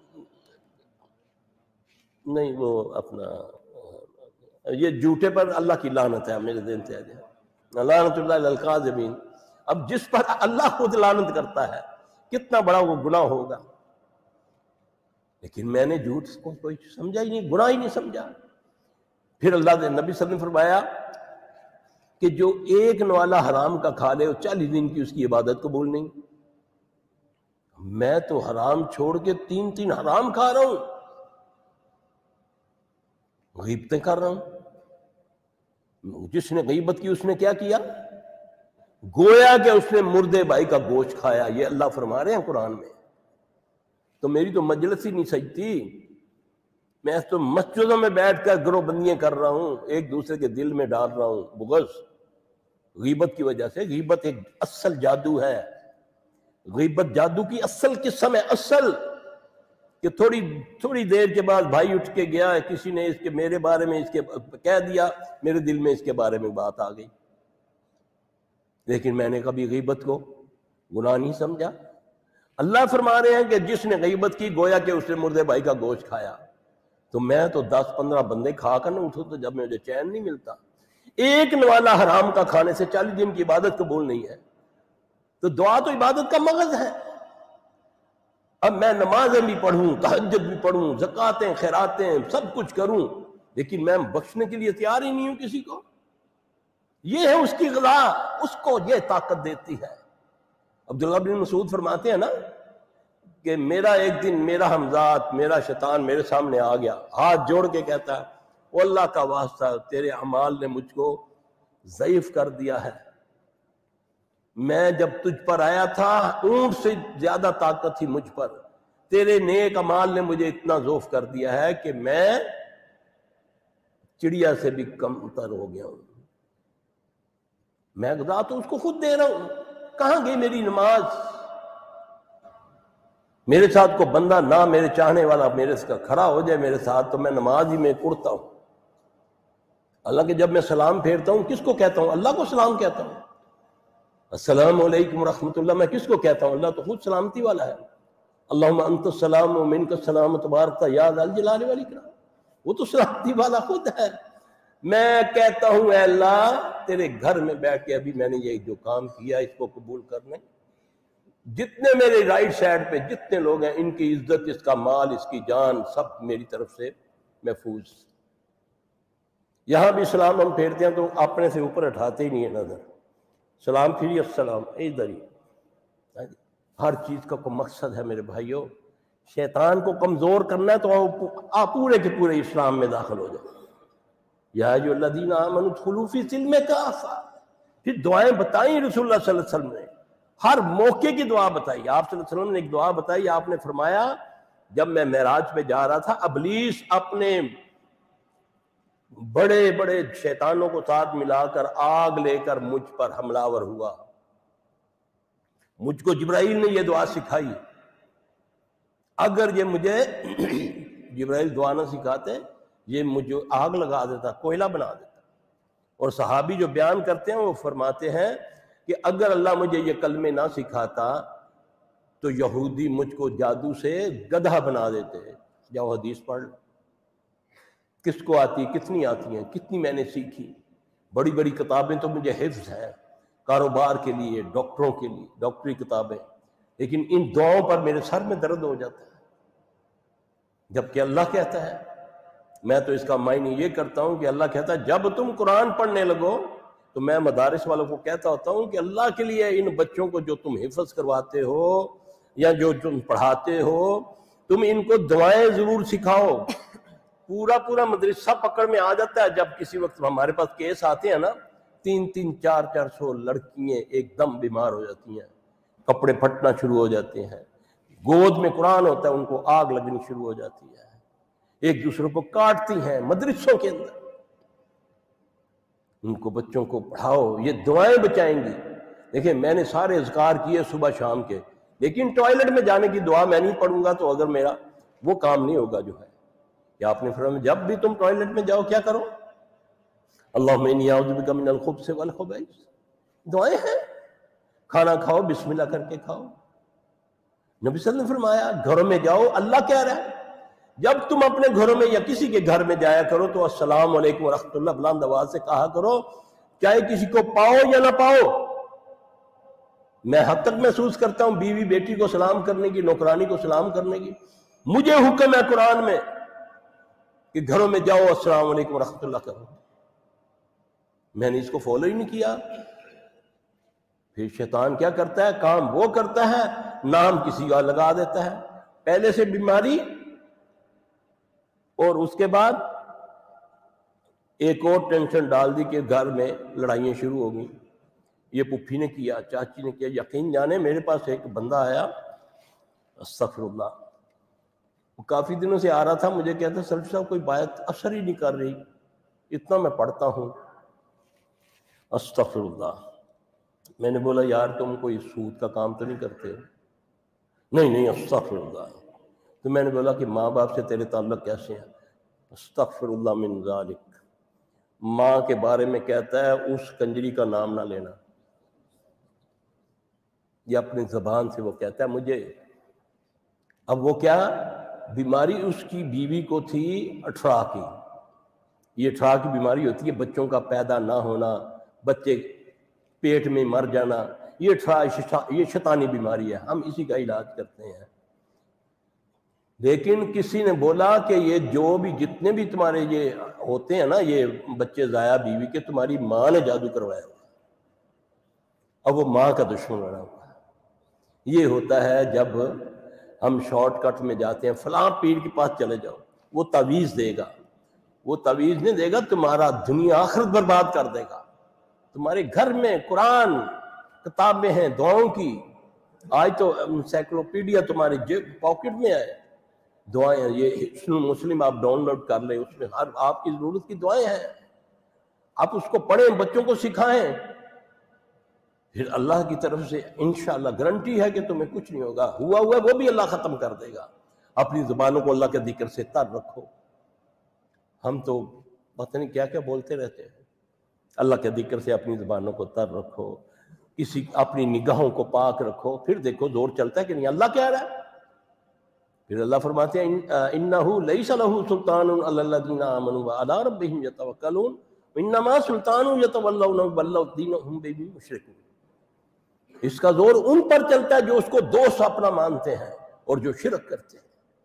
نہیں وہ اپنا یہ جھوٹے پر اللہ کی لعنت ہے، میرے ذہن سے آ جائے، لعنت اللہ علی الکاذبین. اب جس پر اللہ خود لعنت کرتا ہے کتنا بڑا وہ گناہ ہوگا. لیکن میں نے جھوٹ کو کوئی سمجھا ہی نہیں، گناہ ہی نہیں سمجھا. پھر اللہ نے نبی صلی اللہ علیہ وسلم نے فرمایا کہ جو ایک نوالا حرام کا کھا لے چالیس دن کی اس کی عبادت قبول نہیں. میں تو حرام چھوڑ کے تین تین حرام کھا رہا ہوں، غیبتیں کر رہا ہوں. جس نے غیبت کی اس نے کیا کیا؟ گویا کہ اس نے مردے بھائی کا گوشت کھایا. یہ اللہ فرما رہے ہیں قرآن میں. تو میری تو مجلس ہی نہیں سجتی. میں تو مسجدوں میں بیٹھ کر گروہ بندیاں کر رہا ہوں، ایک دوسرے کے دل میں ڈال رہا ہوں بغض غیبت کی وجہ سے. غیبت ایک اصل جادو ہے. غیبت جادو کی اصل قسم ہے. اصل کہ تھوڑی تھوڑی دیر کے بعد بھائی اٹھ کے گیا، کسی نے اس کے میرے بارے میں اس کے کہہ دیا، میرے دل میں اس کے بارے میں بات آ گئی، لیکن میں نے کبھی غیبت کو گناہ نہیں سمجھا. اللہ فرما رہے ہیں کہ جس نے غیبت کی گویا کہ اس نے مردے بھائی کا گوشت کھایا. تو میں تو دس پندرہ بندے کھا کر نہ اٹھوں تو جب مجھے چین نہیں ملتا. ایک نوالا حرام کا کھانے سے چالیس دن کی عبادت قبول نہیں ہے. تو دعا تو عبادت کا مغز ہے. اب میں نمازیں بھی پڑھوں، تہجد بھی پڑھوں، زکاتیں خیراتیں سب کچھ کروں، لیکن میں بخشنے کے لیے تیار ہی نہیں ہوں کسی کو. یہ ہے اس کی غذا، اس کو یہ طاقت دیتی ہے۔ عبداللہ بن مسعود فرماتے ہیں نا کہ میرا ایک دن میرا ہمذات، میرا شیطان میرے سامنے آ گیا، ہاتھ جوڑ کے کہتا ہے وہ اللہ کا واسطہ تیرے اعمال نے مجھ کو ضعیف کر دیا ہے، میں جب تجھ پر آیا تھا اونٹ سے زیادہ طاقت تھی مجھ پر، تیرے نیک اعمال نے مجھے اتنا ضعف کر دیا ہے کہ میں چڑیا سے بھی کم تر ہو گیا ہوں، میں غذا تو اس کو خود دے رہا ہوں، کہاں گئی میری نماز؟ میرے ساتھ کو بندہ نہ میرے چاہنے والا میرے سے کھڑا ہو جائے میرے ساتھ تو میں نماز ہی میں اڑتا ہوں۔ حالانکہ جب میں سلام پھیرتا ہوں کس کو کہتا ہوں؟ اللہ کو سلام کہتا ہوں، السلام علیکم ورحمۃ اللہ، میں کس کو کہتا ہوں؟ اللہ تو خود سلامتی والا ہے، اللہم انت السلام و منک السلام تبارک یا ذا الجلال والاکرام، وہ تو سلامتی والا خود ہے۔ میں کہتا ہوں اے اللہ تیرے گھر میں بیٹھ کے ابھی میں نے یہ جو کام کیا اس کو قبول کرنے، جتنے میرے رائٹ سائڈ پہ جتنے لوگ ہیں ان کی عزت، اس کا مال، اس کی جان سب میری طرف سے محفوظ۔ یہاں بھی سلام ہم پھیرتے ہیں تو اپنے سے اوپر اٹھاتے ہی نہیں ہے نظر، سلام پھیری السلام ادھر ہی۔ ہر چیز کا کوئی مقصد ہے میرے بھائیوں، شیطان کو کمزور کرنا ہے تو آپ پورے کے پورے اسلام میں داخل ہو جائیں۔ یا ایھا الذین آمنوا ادخلوا فی السلم کافہ، پھر دعائیں بتائیں رسول اللہ صلی اللہ علیہ وسلم نے، ہر موقع کی دعا بتائی۔ آپ صلی اللہ علیہ وسلم نے ایک دعا بتائی، آپ نے فرمایا جب میں معراج پہ جا رہا تھا ابلیس اپنے بڑے بڑے شیطانوں کو ساتھ ملا کر آگ لے کر مجھ پر حملہ آور ہوا، مجھ کو جبرائیل نے یہ دعا سکھائی، اگر یہ مجھے جبرائیل دعا نہ سکھاتے یہ مجھے آگ لگا دیتا، کوئلہ بنا دیتا۔ اور صحابی جو بیان کرتے ہیں وہ فرماتے ہیں کہ اگر اللہ مجھے یہ کلمے نہ سکھاتا تو یہودی مجھ کو جادو سے گدھا بنا دیتے۔ جاؤ حدیث پڑھ لو، کس کو آتی، کتنی آتی ہیں، کتنی میں نے سیکھی، بڑی بڑی کتابیں تو مجھے حفظ ہیں کاروبار کے لیے، ڈاکٹروں کے لیے ڈاکٹری کتابیں، لیکن ان دعاؤں پر میرے سر میں درد ہو جاتا ہے، جبکہ اللہ کہتا ہے، میں تو اس کا معنی یہ کرتا ہوں کہ اللہ کہتا ہے جب تم قرآن پڑھنے لگو تو میں مدارس والوں کو کہتا ہوتا ہوں کہ اللہ کے لیے ان بچوں کو جو تم حفظ کرواتے ہو یا جو تم پڑھاتے ہو تم ان کو دعائیں ضرور سکھاؤ۔ پورا پورا مدرسہ پکڑ میں آ جاتا ہے جب کسی وقت ہمارے پاس کیس آتے ہیں نا، تین تین چار چار سو لڑکیاں ایک دم بیمار ہو جاتی ہیں، کپڑے پھٹنا شروع ہو جاتے ہیں، گود میں قرآن ہوتا ہے ان کو آگ لگنی شروع ہو جاتی ہے، ایک دوسرے کو کاٹتی ہیں مدرسوں کے اندر۔ ان کو بچوں کو پڑھاؤ، یہ دعائیں بچائیں گی۔ دیکھیں میں نے سارے اذکار کیے صبح شام کے، لیکن ٹوائلٹ میں جانے کی دعا میں نہیں پڑھوں گا تو اگر میرا وہ کام نہیں ہوگا جو ہے۔ یا آپ نے فرمایا جب بھی تم ٹوائلٹ میں جاؤ کیا کرو؟ اللہم انی اعوذ بک من الخبث والخبائث، دعائیں ہیں۔ کھانا کھاؤ بسم اللہ کر کے کھاؤ۔ نبی صلی اللہ علیہ وسلم نے فرمایا گھروں میں جاؤ، اللہ کہہ رہا ہے جب تم اپنے گھروں میں یا کسی کے گھر میں جایا کرو تو السلام علیکم ورحمۃ اللہ بلند آواز سے کہا کرو، چاہے کسی کو پاؤ یا نہ پاؤ۔ میں حد تک محسوس کرتا ہوں بیوی بیٹی کو سلام کرنے کی، نوکرانی کو سلام کرنے کی، مجھے حکم ہے قرآن میں کہ گھروں میں جاؤ السلام علیکم ورحمۃ اللہ کرو، میں نے اس کو فالو ہی نہیں کیا۔ پھر شیطان کیا کرتا ہے؟ کام وہ کرتا ہے نام کسی کا لگا دیتا ہے، پہلے سے بیماری اور اس کے بعد ایک اور ٹینشن ڈال دی کہ گھر میں لڑائیاں شروع ہو گئیں، یہ پھپھی نے کیا، چاچی نے کیا۔ یقین جانے میرے پاس ایک بندہ آیا، استغفر اللہ، وہ کافی دنوں سے آ رہا تھا، مجھے کہتا سلفی صاحب کوئی بات اثر ہی نہیں کر رہی، اتنا میں پڑھتا ہوں، استغفر اللہ۔ میں نے بولا یار تم کوئی سود کا کام تو نہیں کرتے؟ نہیں نہیں استغفر اللہ۔ تو میں نے بولا کہ ماں باپ سے تیرے تعلق کیسے ہیں؟ استغفر اللہ من ذالک۔ ماں کے بارے میں کہتا ہے اس کنجری کا نام نہ لینا، یہ اپنی زبان سے وہ کہتا ہے مجھے۔ اب وہ کیا بیماری اس کی بیوی کو تھی اٹھارہ کی، یہ اٹھارہ کی بیماری ہوتی ہے بچوں کا پیدا نہ ہونا، بچے پیٹ میں مر جانا، یہ اٹھارہ یہ شیطانی بیماری ہے، ہم اسی کا علاج کرتے ہیں۔ لیکن کسی نے بولا کہ یہ جو بھی جتنے بھی تمہارے یہ ہوتے ہیں نا یہ بچے ضائع بیوی کے، تمہاری ماں نے جادو کروایا ہوا، اب وہ ماں کا دشمن بنا ہوا ہے۔ یہ ہوتا ہے جب ہم شارٹ کٹ میں جاتے ہیں، فلاں پیر کے پاس چلے جاؤ، وہ تعویذ دے گا، وہ تعویذ نہیں دے گا، تمہارا دنیا آخرت برباد کر دے گا۔ تمہارے گھر میں قرآن کتابیں ہیں دعاؤں کی، آج تو انسائکلوپیڈیا تمہارے جیب پاکٹ میں ہے، دعائیں ہیں، یہ حسن مسلم آپ ڈاؤن لوڈ کر لیں، اس میں ہر آپ کی ضرورت کی دعائیں ہیں، آپ اس کو پڑھیں، بچوں کو سکھائیں، پھر اللہ کی طرف سے انشاءاللہ گارنٹی ہے کہ تمہیں کچھ نہیں ہوگا، ہوا ہوا وہ بھی اللہ ختم کر دے گا۔ اپنی زبانوں کو اللہ کے ذکر سے تر رکھو۔ ہم تو پتہ نہیں کیا کیا بولتے رہتے ہیں، اللہ کے ذکر سے اپنی زبانوں کو تر رکھو، کسی اپنی نگاہوں کو پاک رکھو، پھر دیکھو زور چلتا ہے کہ نہیں، اللہ کہہ رہا ہے۔ پھر اللہ فرماتے ہیں انہ لیس لہ سلطان علی الذین آمنوا وعلی ربہم یتوکلون انما سلطانہ یتولونہ والذین هم بہ مشرکون۔ اس کا زور ان پر چلتا ہے جو اس کو دوست اپنا مانتے ہیں اور جو شرک کرتے ہیں۔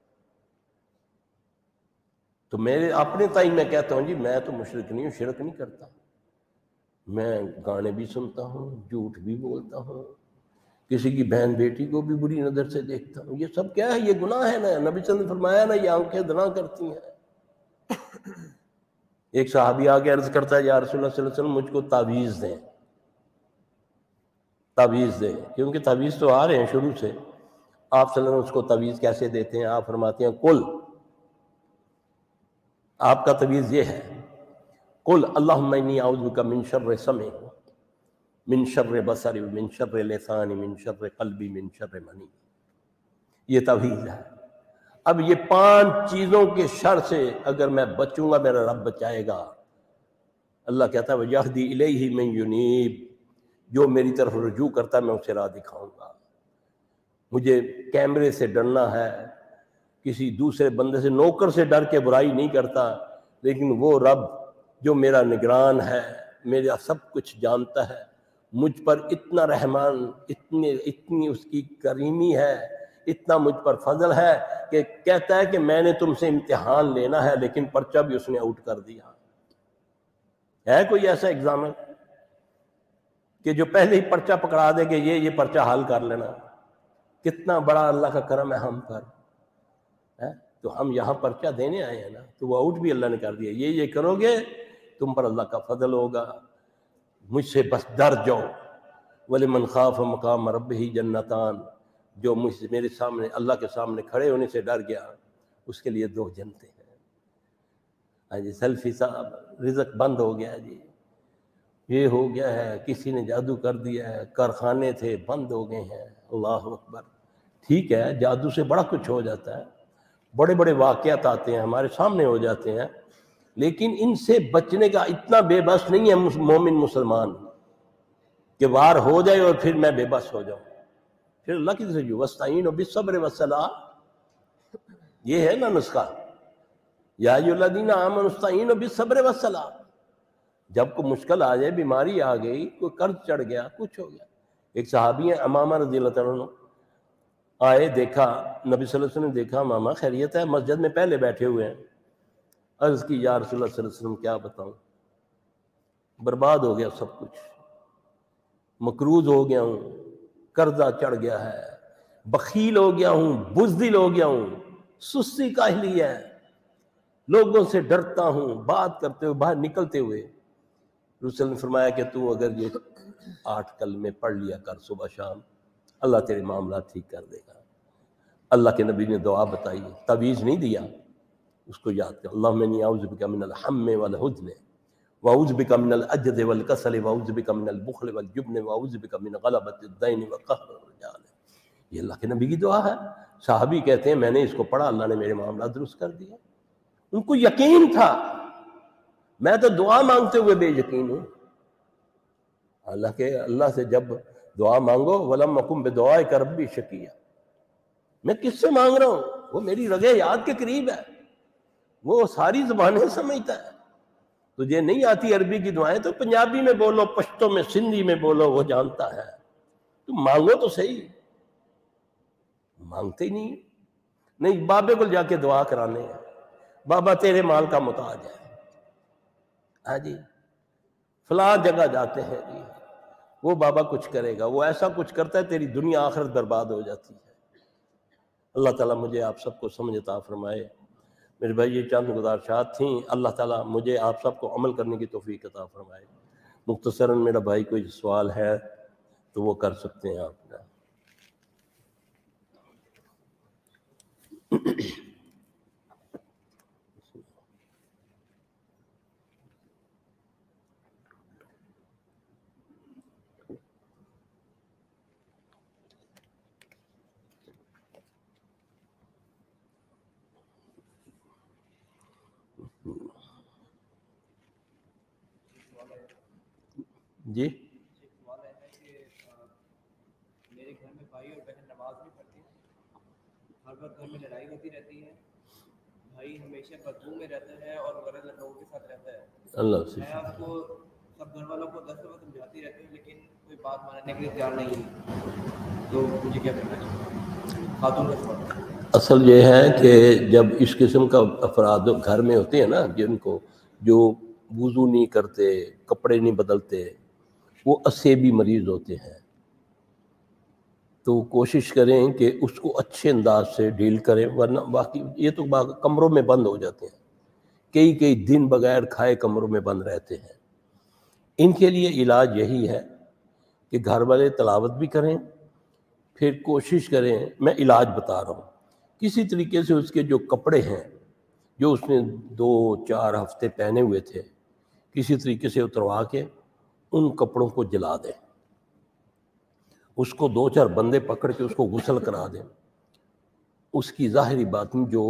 تو میرے اپنے تئیں میں کہتا ہوں جی میں تو مشرک نہیں ہوں، شرک نہیں کرتا، میں گانے بھی سنتا ہوں، جھوٹ بھی بولتا ہوں، کسی کی بہن بیٹی کو بھی بری نظر سے دیکھتا ہوں، یہ سب کیا ہے، یہ گناہ ہے نا، نبی صلی اللہ علیہ وسلم نے فرمایا نا یہ آنکھیں زنا کرتی ہیں۔ ایک صحابی آگے عرض کرتا ہے یا رسول اللہ صلی اللہ علیہ وسلم مجھ کو تعویذ دیں، تعویذ دیں، کیونکہ تعویذ تو آ رہے ہیں شروع سے۔ آپ صلی اللہ علیہ وسلم اس کو تعویذ کیسے دیتے ہیں؟ آپ فرماتے ہیں کل، آپ کا تعویذ یہ ہے قل اللہم انی اعوذ بک من شر سمع من شر بصر من شر لسان من شر قلبی من شر منی، یہ تعویذ ہے۔ اب یہ پانچ چیزوں کے شر سے اگر میں بچوں گا میرا رب بچائے گا۔ اللہ کہتا ہے وَيَهْدِي إِلَيْهِ مَن يُنِيبُ، جو میری طرف رجوع کرتا ہے میں اسے راہ دکھاؤں گا۔ مجھے کیمرے سے ڈرنا ہے، کسی دوسرے بندے سے، نوکر سے ڈر کے برائی نہیں کرتا، لیکن وہ رب جو میرا نگران ہے، میرا سب کچھ جانتا ہے، مجھ پر اتنا رحمان، اتنی اتنی اس کی کریمی ہے، اتنا مجھ پر فضل ہے کہ کہتا ہے کہ میں نے تم سے امتحان لینا ہے، لیکن پرچہ بھی اس نے آؤٹ کر دیا۔ ہے کوئی ایسا ایگزامر کہ جو پہلے ہی پرچہ پکڑا دے کہ یہ یہ پرچہ حل کر لینا؟ کتنا بڑا اللہ کا کرم ہے ہم پر، ہے؟ تو ہم یہاں پرچہ دینے آئے ہیں نا، تو وہ آؤٹ بھی اللہ نے کر دیا، یہ یہ کرو گے تم پر اللہ کا فضل ہوگا، مجھ سے بس ڈر جاؤ۔ وَلِمَنْ خَافَ مَقَامَ رَبِّهِ جَنَّتَانِ، جو مجھ سے میرے سامنے اللہ کے سامنے کھڑے ہونے سے ڈر گیا اس کے لیے دو جنتیں ہیں۔ ہاں جی سیلفی صاحب رزق بند ہو گیا جی، یہ ہو گیا ہے، کسی نے جادو کر دیا ہے، کارخانے تھے بند ہو گئے ہیں، اللہ اکبر۔ ٹھیک ہے جادو سے بڑا کچھ ہو جاتا ہے، بڑے بڑے واقعات آتے ہیں ہمارے سامنے ہو جاتے ہیں، لیکن ان سے بچنے کا اتنا بے بس نہیں ہے مومن مسلمان کہ وار ہو جائے اور پھر میں بے بس ہو جاؤں۔ پھر اللہ کی طرف سے وَاسْتَعِینُوا بِالصَّبْرِ وَالصَّلَاةِ، یہ ہے نا نسخہ، یا ایھا الذین آمنوا اسْتَعِینُوا بِالصَّبْرِ وَالصَّلَاةِ۔ جب کوئی مشکل آ جائے، بیماری آ گئی، کوئی قرض چڑھ گیا، کچھ ہو گیا۔ ایک صحابی ہیں امامہ رضی اللہ تعالیٰ عنہ، آئے، دیکھا نبی صلی اللہ علیہ وسلم نے، دیکھا ماما خیریت ہے، مسجد میں پہلے بیٹھے ہوئے ہیں، عرض کی یا رسول اللہ صلی اللہ علیہ وسلم کیا بتاؤں، برباد ہو گیا سب کچھ، مقروض ہو گیا ہوں، قرضہ چڑھ گیا ہے، بخیل ہو گیا ہوں، بزدل ہو گیا ہوں، سستی کاہلی ہے، لوگوں سے ڈرتا ہوں، بات کرتے ہوئے، باہر نکلتے ہوئے۔ رسول نے فرمایا کہ تو اگر یہ آٹھ کلمے پڑھ لیا کر صبح شام، اللہ تیرے معاملات ٹھیک کر دے گا۔ اللہ کے نبی نے دعا بتائی، تعویذ نہیں دیا، اس کو یاد کر، اللہم انی اعوذ بک من الہم والحزن واعوذ بک من العجز والکسل واعوذ بک من البخل والجبن واعوذ بک من غلبۃ الدین وقہر الرجال۔ یہ اللہ کے نبی کی دعا ہے۔ صحابی کہتے ہیں میں نے اس کو پڑھا، اللہ نے میرے معاملات درست کر دیا۔ ان کو یقین تھا، میں تو دعا مانگتے ہوئے بے یقین ہوں۔ اللہ کے اللہ سے جب دعا مانگو وَلَمْ أَكُنْ بِدُعَائِكَ رَبِّي شَقِيًّا، میں کس سے مانگ رہا ہوں؟ وہ میری رگے یاد کے قریب ہے، وہ ساری زبانیں سمجھتا ہے۔ تجھے نہیں آتی عربی کی دعائیں تو پنجابی میں بولو، پشتو میں، سندھی میں بولو، وہ جانتا ہے۔ تم مانگو تو صحیح، مانگتے ہی نہیں۔ نہیں بابے کو جا کے دعا کرانے ہیں، بابا تیرے مال کا محتاج ہے، ہاں جی فلاں جگہ جاتے ہیں جی، وہ بابا کچھ کرے گا، وہ ایسا کچھ کرتا ہے تیری دنیا آخرت برباد ہو جاتی ہے۔ اللہ تعالیٰ مجھے آپ سب کو سمجھ عطا فرمائے۔ میرے بھائی یہ چند گزارشات تھیں، اللہ تعالیٰ مجھے آپ سب کو عمل کرنے کی توفیق عطا فرمائے۔ مختصراً میرا بھائی کوئی سوال ہے تو وہ کر سکتے ہیں آپ کا۔ جی سوال ایسا ہے کہ میرے گھر میں بھائی اور بہن نماز نہیں پڑھتی، ہر وقت گھر میں لڑائی ہوتی رہتی ہے، بھائی ہمیشہ بدبو میں رہتا ہے اور غلط لوگوں کے ساتھ رہتا ہے۔ اللہ سے میں آپ کو سب گھر والوں کو دس دفعہ سمجھاتی رہتی ہوں لیکن کوئی بات ماننے کے لیے تیار نہیں ہے، تو مجھے کیا کرنا چاہیے؟ خاتون کا سوال۔ اصل یہ ہے کہ جب اس قسم کا افراد گھر میں ہوتے ہیں نا، جن کو جو وضو نہیں کرتے، کپڑے نہیں بدلتے، وہ اسیبی مریض ہوتے ہیں، تو کوشش کریں کہ اس کو اچھے انداز سے ڈیل کریں، ورنہ باقی یہ تو کمروں میں بند ہو جاتے ہیں، کئی کئی دن بغیر کھائے کمروں میں بند رہتے ہیں۔ ان کے لیے علاج یہی ہے کہ گھر والے تلاوت بھی کریں، پھر کوشش کریں، میں علاج بتا رہا ہوں، کسی طریقے سے اس کے جو کپڑے ہیں جو اس نے دو چار ہفتے پہنے ہوئے تھے، کسی طریقے سے اتروا کے ان کپڑوں کو جلا دیں، اس کو دو چار بندے پکڑ کے اس کو غسل کرا دیں، اس کی ظاہری باطن جو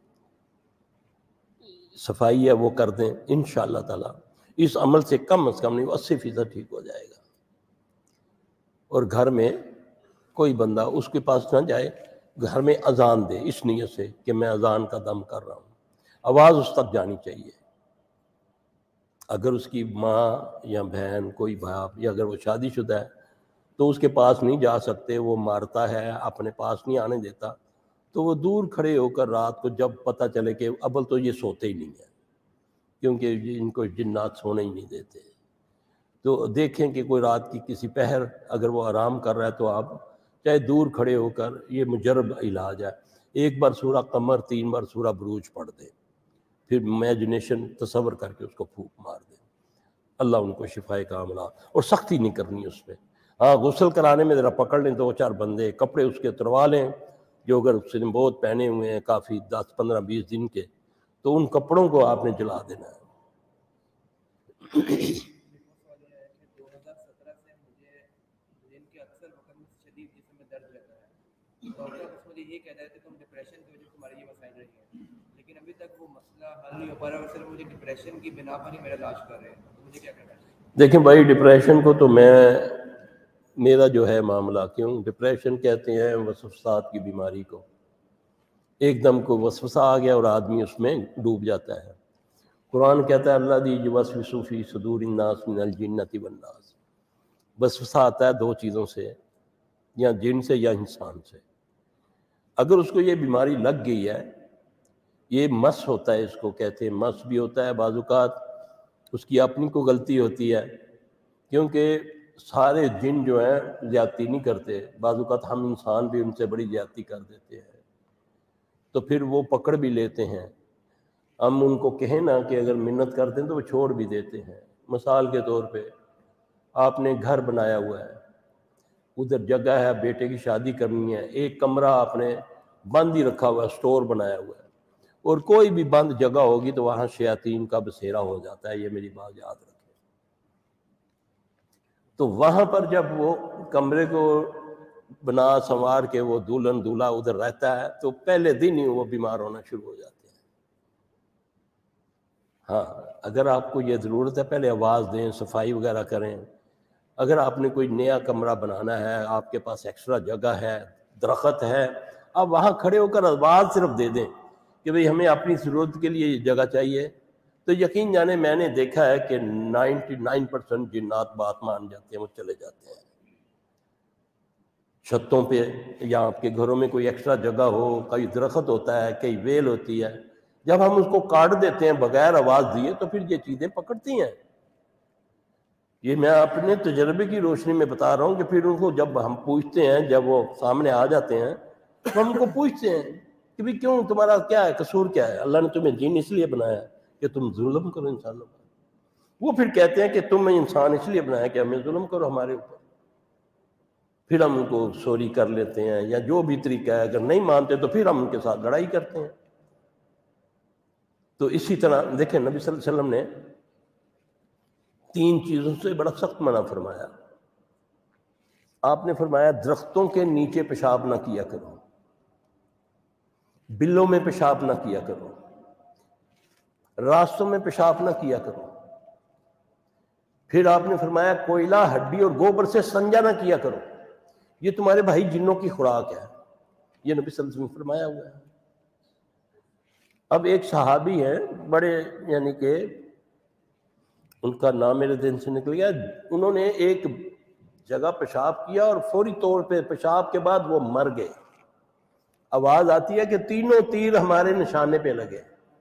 صفائی ہے وہ کر دیں، انشاءاللہ تعالی اس عمل سے کم از کم نہیں وہ اسی فیصد ٹھیک ہو جائے گا۔ اور گھر میں کوئی بندہ اس کے پاس نہ جائے، گھر میں اذان دے اس نیت سے کہ میں اذان کا دم کر رہا ہوں، آواز اس تک جانی چاہیے۔ اگر اس کی ماں یا بہن کوئی باپ یا اگر وہ شادی شدہ ہے تو اس کے پاس نہیں جا سکتے، وہ مارتا ہے، اپنے پاس نہیں آنے دیتا، تو وہ دور کھڑے ہو کر رات کو جب پتہ چلے کہ اول تو یہ سوتے ہی نہیں ہیں کیونکہ ان کو جنات سونے ہی نہیں دیتے، تو دیکھیں کہ کوئی رات کی کسی پہر اگر وہ آرام کر رہا ہے تو آپ چاہے دور کھڑے ہو کر، یہ مجرب علاج ہے، ایک بار سورہ قمر، تین بار سورہ بروج پڑھ دیں، پھر امیجنیشن تصور کر کے اس کو پھونک مار دیں، اللہ ان کو شفائے کاملہ، اور سختی نہیں کرنی اس پہ۔ ہاں غسل کرانے میں ذرا پکڑ لیں دو چار بندے، کپڑے اس کے اتروا لیں جو اگر اس نے بہت پہنے ہوئے ہیں کافی دس پندرہ بیس دن کے، تو ان کپڑوں کو آپ نے جلا دینا ہے۔ دو ہزار سترہ سے مجھے دن کے اکثر وقت میں شدید جسم میں درد رہتا ہے، ڈاکٹر بس مجھے یہ کہتا ہے کہ تم ڈپریشن کی وجہ سے تمہاری یہ مسائل رہی ہیں، لیکن ابھی تک وہ مسئلہ حل نہیں ہو پا رہا اور صرف مجھے ڈپریشن کی بنا پر ہی میرا علاج کر رہے ہیں، تو مجھے کیا کرنا چاہیے؟ دیکھیں بھائی ڈپریشن کو تو میں میرا جو ہے معاملہ، کیوں ڈپریشن کہتے ہیں وسوسات کی بیماری کو، ایک دم کو وسوسہ آ گیا اور آدمی اس میں ڈوب جاتا ہے۔ قرآن کہتا ہے اللہ دی یوسوس فی صدور الناس من الجنۃ والناس، وسوسہ آتا ہے دو چیزوں سے، یا جن سے یا انسان سے۔ اگر اس کو یہ بیماری لگ گئی ہے، یہ مس ہوتا ہے، اس کو کہتے ہیں مس بھی ہوتا ہے، بعض اوقات اس کی اپنی کو غلطی ہوتی ہے، کیونکہ سارے جن جو ہیں زیادتی نہیں کرتے، بعض اوقات ہم انسان بھی ان سے بڑی زیادتی کر دیتے ہیں، تو پھر وہ پکڑ بھی لیتے ہیں۔ ہم ان کو کہیں نا کہ اگر منت کرتے ہیں تو وہ چھوڑ بھی دیتے ہیں۔ مثال کے طور پہ آپ نے گھر بنایا ہوا ہے، ادھر جگہ ہے، بیٹے کی شادی کرنی ہے، ایک کمرہ آپ نے بند ہی رکھا ہوا ہے، سٹور بنایا ہوا ہے، اور کوئی بھی بند جگہ ہوگی تو وہاں شیاطین کا بسیرا ہو جاتا ہے، یہ میری بات یاد رکھیں۔ تو وہاں پر جب وہ کمرے کو بنا سنوار کے وہ دلہن دولہا ادھر رہتا ہے تو پہلے دن ہی وہ بیمار ہونا شروع ہو جاتے ہیں۔ ہاں اگر آپ کو یہ ضرورت ہے پہلے آواز دیں، صفائی وغیرہ کریں۔ اگر آپ نے کوئی نیا کمرہ بنانا ہے، آپ کے پاس ایکسٹرا جگہ ہے، درخت ہے، آپ وہاں کھڑے ہو کر آواز صرف دے دیں کہ بھئی ہمیں اپنی ضرورت کے لیے یہ جگہ چاہیے، تو یقین جانے میں نے دیکھا ہے کہ نائنٹی نائن پرسنٹ جنات بات مان جاتے ہیں، وہ چلے جاتے ہیں۔ چھتوں پہ یا آپ کے گھروں میں کوئی ایکسٹرا جگہ ہو، کئی درخت ہوتا ہے، کئی ویل ہوتی ہے، جب ہم اس کو کاٹ دیتے ہیں بغیر آواز دیے تو پھر یہ چیزیں پکڑتی ہیں۔ یہ میں اپنے تجربے کی روشنی میں بتا رہا ہوں کہ پھر ان کو جب ہم پوچھتے ہیں، جب وہ سامنے آ جاتے ہیں تو ہم ان کو پوچھتے ہیں کہ بھی کیوں، تمہارا کیا ہے، قصور کیا ہے؟ اللہ نے تمہیں جن اس لیے بنایا کہ تم ظلم کرو انسانوں پر۔ وہ پھر کہتے ہیں کہ تم انسان اس لیے بنایا کہ ہمیں ظلم کرو ہمارے اوپر۔ پھر ہم ان کو سوری کر لیتے ہیں یا جو بھی طریقہ ہے، اگر نہیں مانتے تو پھر ہم ان کے ساتھ لڑائی کرتے ہیں۔ تو اسی طرح دیکھیں نبی صلی اللہ علیہ وسلم نے تین چیزوں سے بڑا سخت منع فرمایا۔ آپ نے فرمایا درختوں کے نیچے پیشاب نہ کیا کرو، بلوں میں پیشاب نہ کیا کرو، راستوں میں پیشاب نہ کیا کرو۔ پھر آپ نے فرمایا کوئلہ، ہڈی اور گوبر سے سنجا نہ کیا کرو، یہ تمہارے بھائی جنوں کی خوراک ہے، یہ نبی صلی اللہ علیہ وسلم نے فرمایا ہوا ہے۔ اب ایک صحابی ہیں بڑے، یعنی کہ ان کا نام میرے ذہن سے نکل گیا، انہوں نے ایک جگہ پیشاب کیا اور فوری طور پہ پیشاب کے بعد وہ مر گئے۔ آواز آتی ہے کہ تینوں تیر ہمارے نشانے پہ لگے۔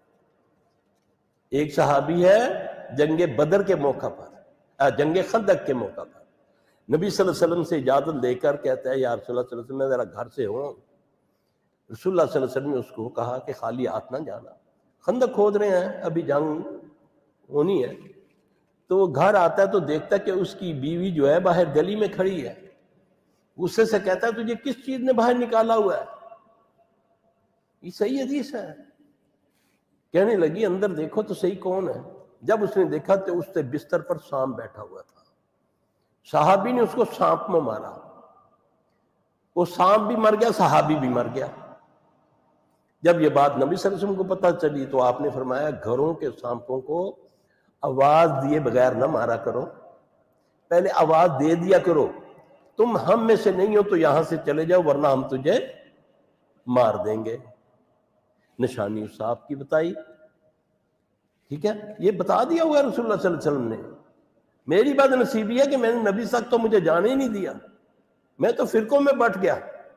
ایک صحابی ہے جنگ بدر کے موقع پر، جنگ خندق کے موقع پر نبی صلی اللہ علیہ وسلم سے اجازت لے کر کہتا ہے یا رسول اللہ صلی اللہ علیہ وسلم میں ذرا گھر سے ہوں۔ رسول اللہ صلی اللہ علیہ وسلم نے اس کو کہا کہ خالی ہاتھ نہ جانا، خندق کھود رہے ہیں، ابھی جنگ ہونی ہے۔ تو وہ گھر آتا ہے تو دیکھتا ہے کہ اس کی بیوی جو ہے باہر گلی میں کھڑی ہے۔ غصے سے کہتا ہے تجھے کس چیز نے باہر نکالا ہوا ہے؟ یہ صحیح حدیث ہے۔ کہنے لگی اندر دیکھو تو صحیح کون ہے۔ جب اس نے دیکھا تو اس سے بستر پر سانپ بیٹھا ہوا تھا۔ صحابی نے اس کو سانپ میں مارا، وہ سانپ بھی مر گیا، صحابی بھی مر گیا۔ جب یہ بات نبی صلی اللہ علیہ وسلم کو پتہ چلی تو آپ نے فرمایا گھروں کے سانپوں کو آواز دیے بغیر نہ مارا کرو، پہلے آواز دے دیا کرو، تم ہم میں سے نہیں ہو تو یہاں سے چلے جاؤ ورنہ ہم تجھے مار دیں گے۔ نشانی اس سانپ کی بتائی، ٹھیک ہے، یہ بتا دیا ہوا رسول اللہ صلی اللہ علیہ وسلم نے۔ میری بات نصیبی ہے کہ میں نے نبی تک تو مجھے جانے ہی نہیں دیا، میں تو فرقوں میں بٹ گیا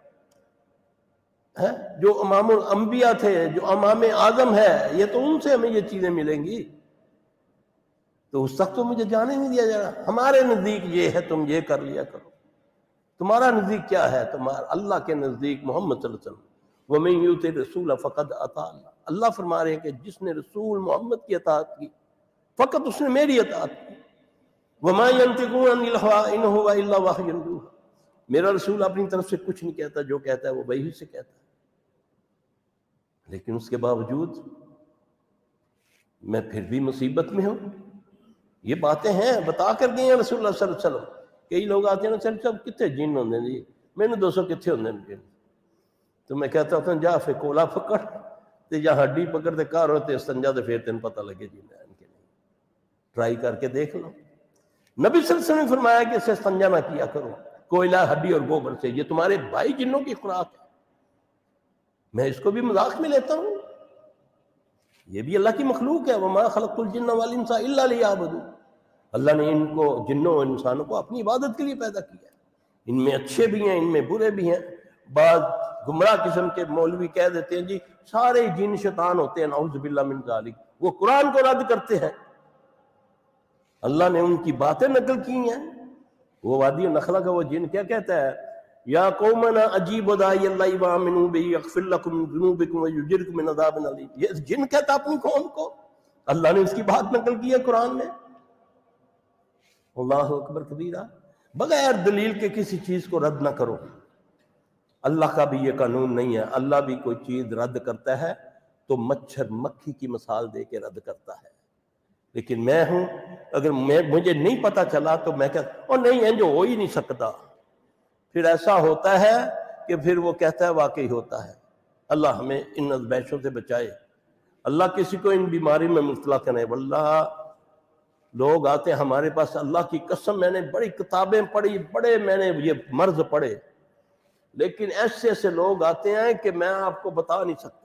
ہے۔ جو امام الانبیاء تھے، جو امام اعظم ہے، یہ تو ان سے ہمیں یہ چیزیں ملیں گی، تو اس تک تو مجھے جانے نہیں دیا جا رہا۔ ہمارے نزدیک یہ ہے، تم یہ کر لیا کرو۔ تمہارا نزدیک کیا ہے؟ تمہارا اللہ کے نزدیک محمد صلی اللہ علیہ وسلم وَمَن يُطِعِ الرَّسُولَ فَقَدْ أَطَاعَ اللَّهَ، اللہ فرما رہے ہیں کہ جس نے رسول محمد کی اطاعت کی فقط اس نے میری اطاعت کی۔ وَمَا يَنطِقُ عَنِ الْهَوَىٰ إِنْ هُوَ إِلَّا وَحْيٌ يُوحَىٰ، میرا رسول اپنی طرف سے کچھ نہیں کہتا، جو کہتا ہے وہ وحی سے کہتا ہے۔ لیکن اس کے باوجود میں پھر بھی مصیبت میں ہوں۔ یہ باتیں ہیں بتا کر گئے ہیں رسول اللہ صلی اللہ علیہ وسلم۔ کئی لوگ آتے ہیں نا چل صاحب کتنے جن ہوندے جی، میں نے دو سو کتنے ہوندے جن، تو میں کہتا ہوں جا پھر کولا پکڑ تے یا ہڈی پکڑ تے کار ہوتے استنجا تے پھر تین پتہ لگے جی میں ان کے نہیں، ٹرائی کر کے دیکھ لو۔ نبی صلی اللہ علیہ وسلم نے فرمایا کہ اسے استنجا نہ کیا کرو کوئلہ، ہڈی اور گوبر سے، یہ تمہارے بھائی جنوں کی خوراک ہے۔ میں اس کو بھی مذاق میں لیتا ہوں، یہ بھی اللہ کی مخلوق ہے۔ وَمَا خَلَقْتُ الْجِنَّ وَالْإِنسَ إِلَّا لِيَعْبُدُونِ، اللہ نے ان کو جنوں اور انسانوں کو اپنی عبادت کے لیے پیدا کیا ہے۔ ان میں اچھے بھی ہیں، ان میں برے بھی ہیں۔ بعض گمراہ قسم کے مولوی کہہ دیتے ہیں جی سارے جن شیطان ہوتے ہیں، نعوذ باللہ من ذالک، وہ قرآن کو رد کرتے ہیں۔ اللہ نے ان کی باتیں نقل کی ہیں۔ وہ وادی نخلا کا وہ جن کیا کہتا ہے، یا قومنا اجیبوا داعی اللہ وآمنوا بہ یغفر لکم من ذنوبکم ویجرکم من عذاب علیم، یہ جن کہتا اپنی قوم کو، اللہ نے اس کی بات نقل کی ہے قرآن میں۔ اللہ اکبر کبیرہ، بغیر دلیل کے کسی چیز کو رد نہ کرو۔ اللہ کا بھی یہ قانون نہیں ہے، اللہ بھی کوئی چیز رد کرتا ہے تو مچھر مکھی کی مثال دے کے رد کرتا ہے۔ لیکن میں ہوں، اگر میں مجھے نہیں پتا چلا تو میں کہتا اور نہیں ہے جو ہو ہی نہیں سکتا، پھر ایسا ہوتا ہے کہ پھر وہ کہتا ہے واقعی ہوتا ہے۔ اللہ ہمیں ان ازمائشوں سے بچائے، اللہ کسی کو ان بیماری میں مبتلا کرے۔ واللہ لوگ آتے ہیں ہمارے پاس، اللہ کی قسم میں نے بڑی کتابیں پڑھی، بڑے میں نے یہ مرض پڑھے، لیکن ایسے ایسے لوگ آتے ہیں کہ میں آپ کو بتا نہیں سکتا۔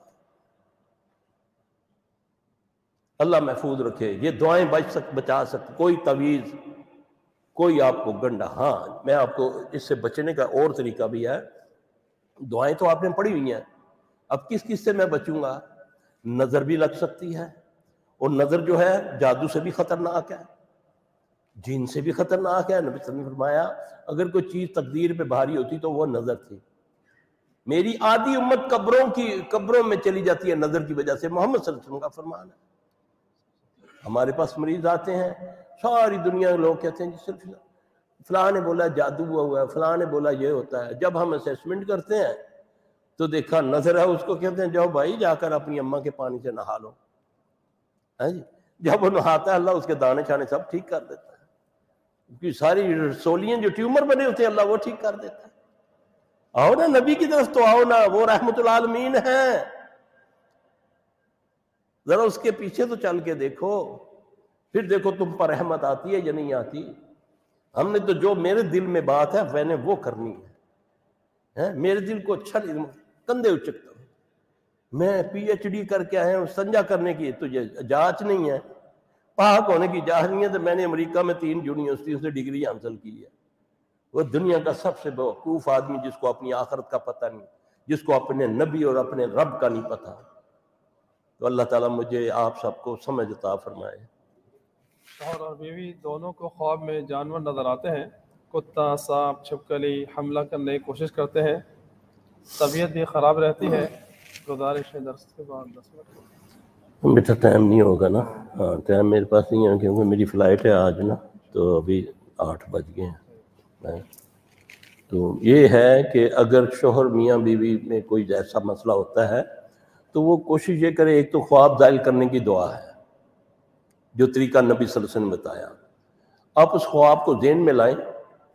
اللہ محفوظ رکھے، یہ دعائیں بچ سک بچا سکتے، کوئی تعویذ کوئی آپ کو گنڈا، ہاں میں آپ کو اس سے بچنے کا اور طریقہ بھی ہے، دعائیں تو آپ نے پڑھی ہوئی ہیں، اب کس کس سے میں بچوں گا؟ نظر بھی لگ سکتی ہے، اور نظر جو ہے جادو سے بھی خطرناک ہے، جن سے بھی خطرناک ہے۔ نبی صلی اللہ علیہ وسلم نے فرمایا اگر کوئی چیز تقدیر پہ بھاری ہوتی تو وہ نظر تھی۔ میری آدھی امت قبروں کی قبروں میں چلی جاتی ہے نظر کی وجہ سے، محمد صلی اللہ علیہ وسلم کا فرمان ہے۔ ہمارے پاس مریض آتے ہیں، ساری دنیا کے لوگ کہتے ہیں جی صرف فلاں نے بولا جادو ہوا ہوا ہے، فلاں نے بولا یہ ہوتا ہے۔ جب ہم اسیسمنٹ کرتے ہیں تو دیکھا نظر ہے، اس کو کہتے ہیں جاؤ بھائی جا کر اپنی اماں کے پانی سے نہا لو، ہاں جی۔ جب وہ نہاتا ہے اللہ اس کے دانے چھانے سب ٹھیک کر دیتا ہے، کیونکہ ساری رسولیاں جو ٹیومر بنے ہوتے ہیں اللہ وہ ٹھیک کر دیتا ہے۔ آؤ نا نبی کی طرف تو آؤ نا، وہ رحمت العالمین ہیں، ذرا اس کے پیچھے تو چل کے دیکھو، پھر دیکھو تم پر رحمت آتی ہے یا نہیں آتی۔ ہم نے تو جو میرے دل میں بات ہے میں نے وہ کرنی ہے، میرے دل کو اچھا نہیں، کندھے اچکتا ہوں، میں پی ایچ ڈی کر کے آیا ہوں سنجا کرنے کی تجھے جانچ نہیں ہے، پاک ہونے کی جانچ نہیں ہے، تو میں نے امریکہ میں تین یونیورسٹیوں سے ڈگری حاصل کی ہے۔ وہ دنیا کا سب سے بیوقوف آدمی جس کو اپنی آخرت کا پتہ نہیں، جس کو اپنے نبی اور اپنے رب کا نہیں پتہ۔ تو اللہ تعالیٰ مجھے آپ سب کو سمجھ عطا فرمائے۔ شوہر اور بیوی دونوں کو خواب میں جانور نظر آتے ہیں، کتا، سانپ، چھپکلی حملہ کرنے کی کوشش کرتے ہیں، طبیعت بھی خراب رہتی ہے۔ گزارش ہے درس کے بعد دس منٹ۔ بیٹا ٹائم نہیں ہوگا نا؟ ہاں ٹائم میرے پاس نہیں ہے کیونکہ میری فلائٹ ہے آج نا، تو ابھی آٹھ بج گئے ہیں۔ تو یہ ہے کہ اگر شوہر میاں بیوی میں کوئی ایسا مسئلہ ہوتا ہے تو وہ کوشش یہ کرے، ایک تو خواب ظاہر کرنے کی دعا ہے جو طریقہ نبی صلی اللہ علیہ وسلم نے بتایا، آپ اس خواب کو ذہن میں لائیں،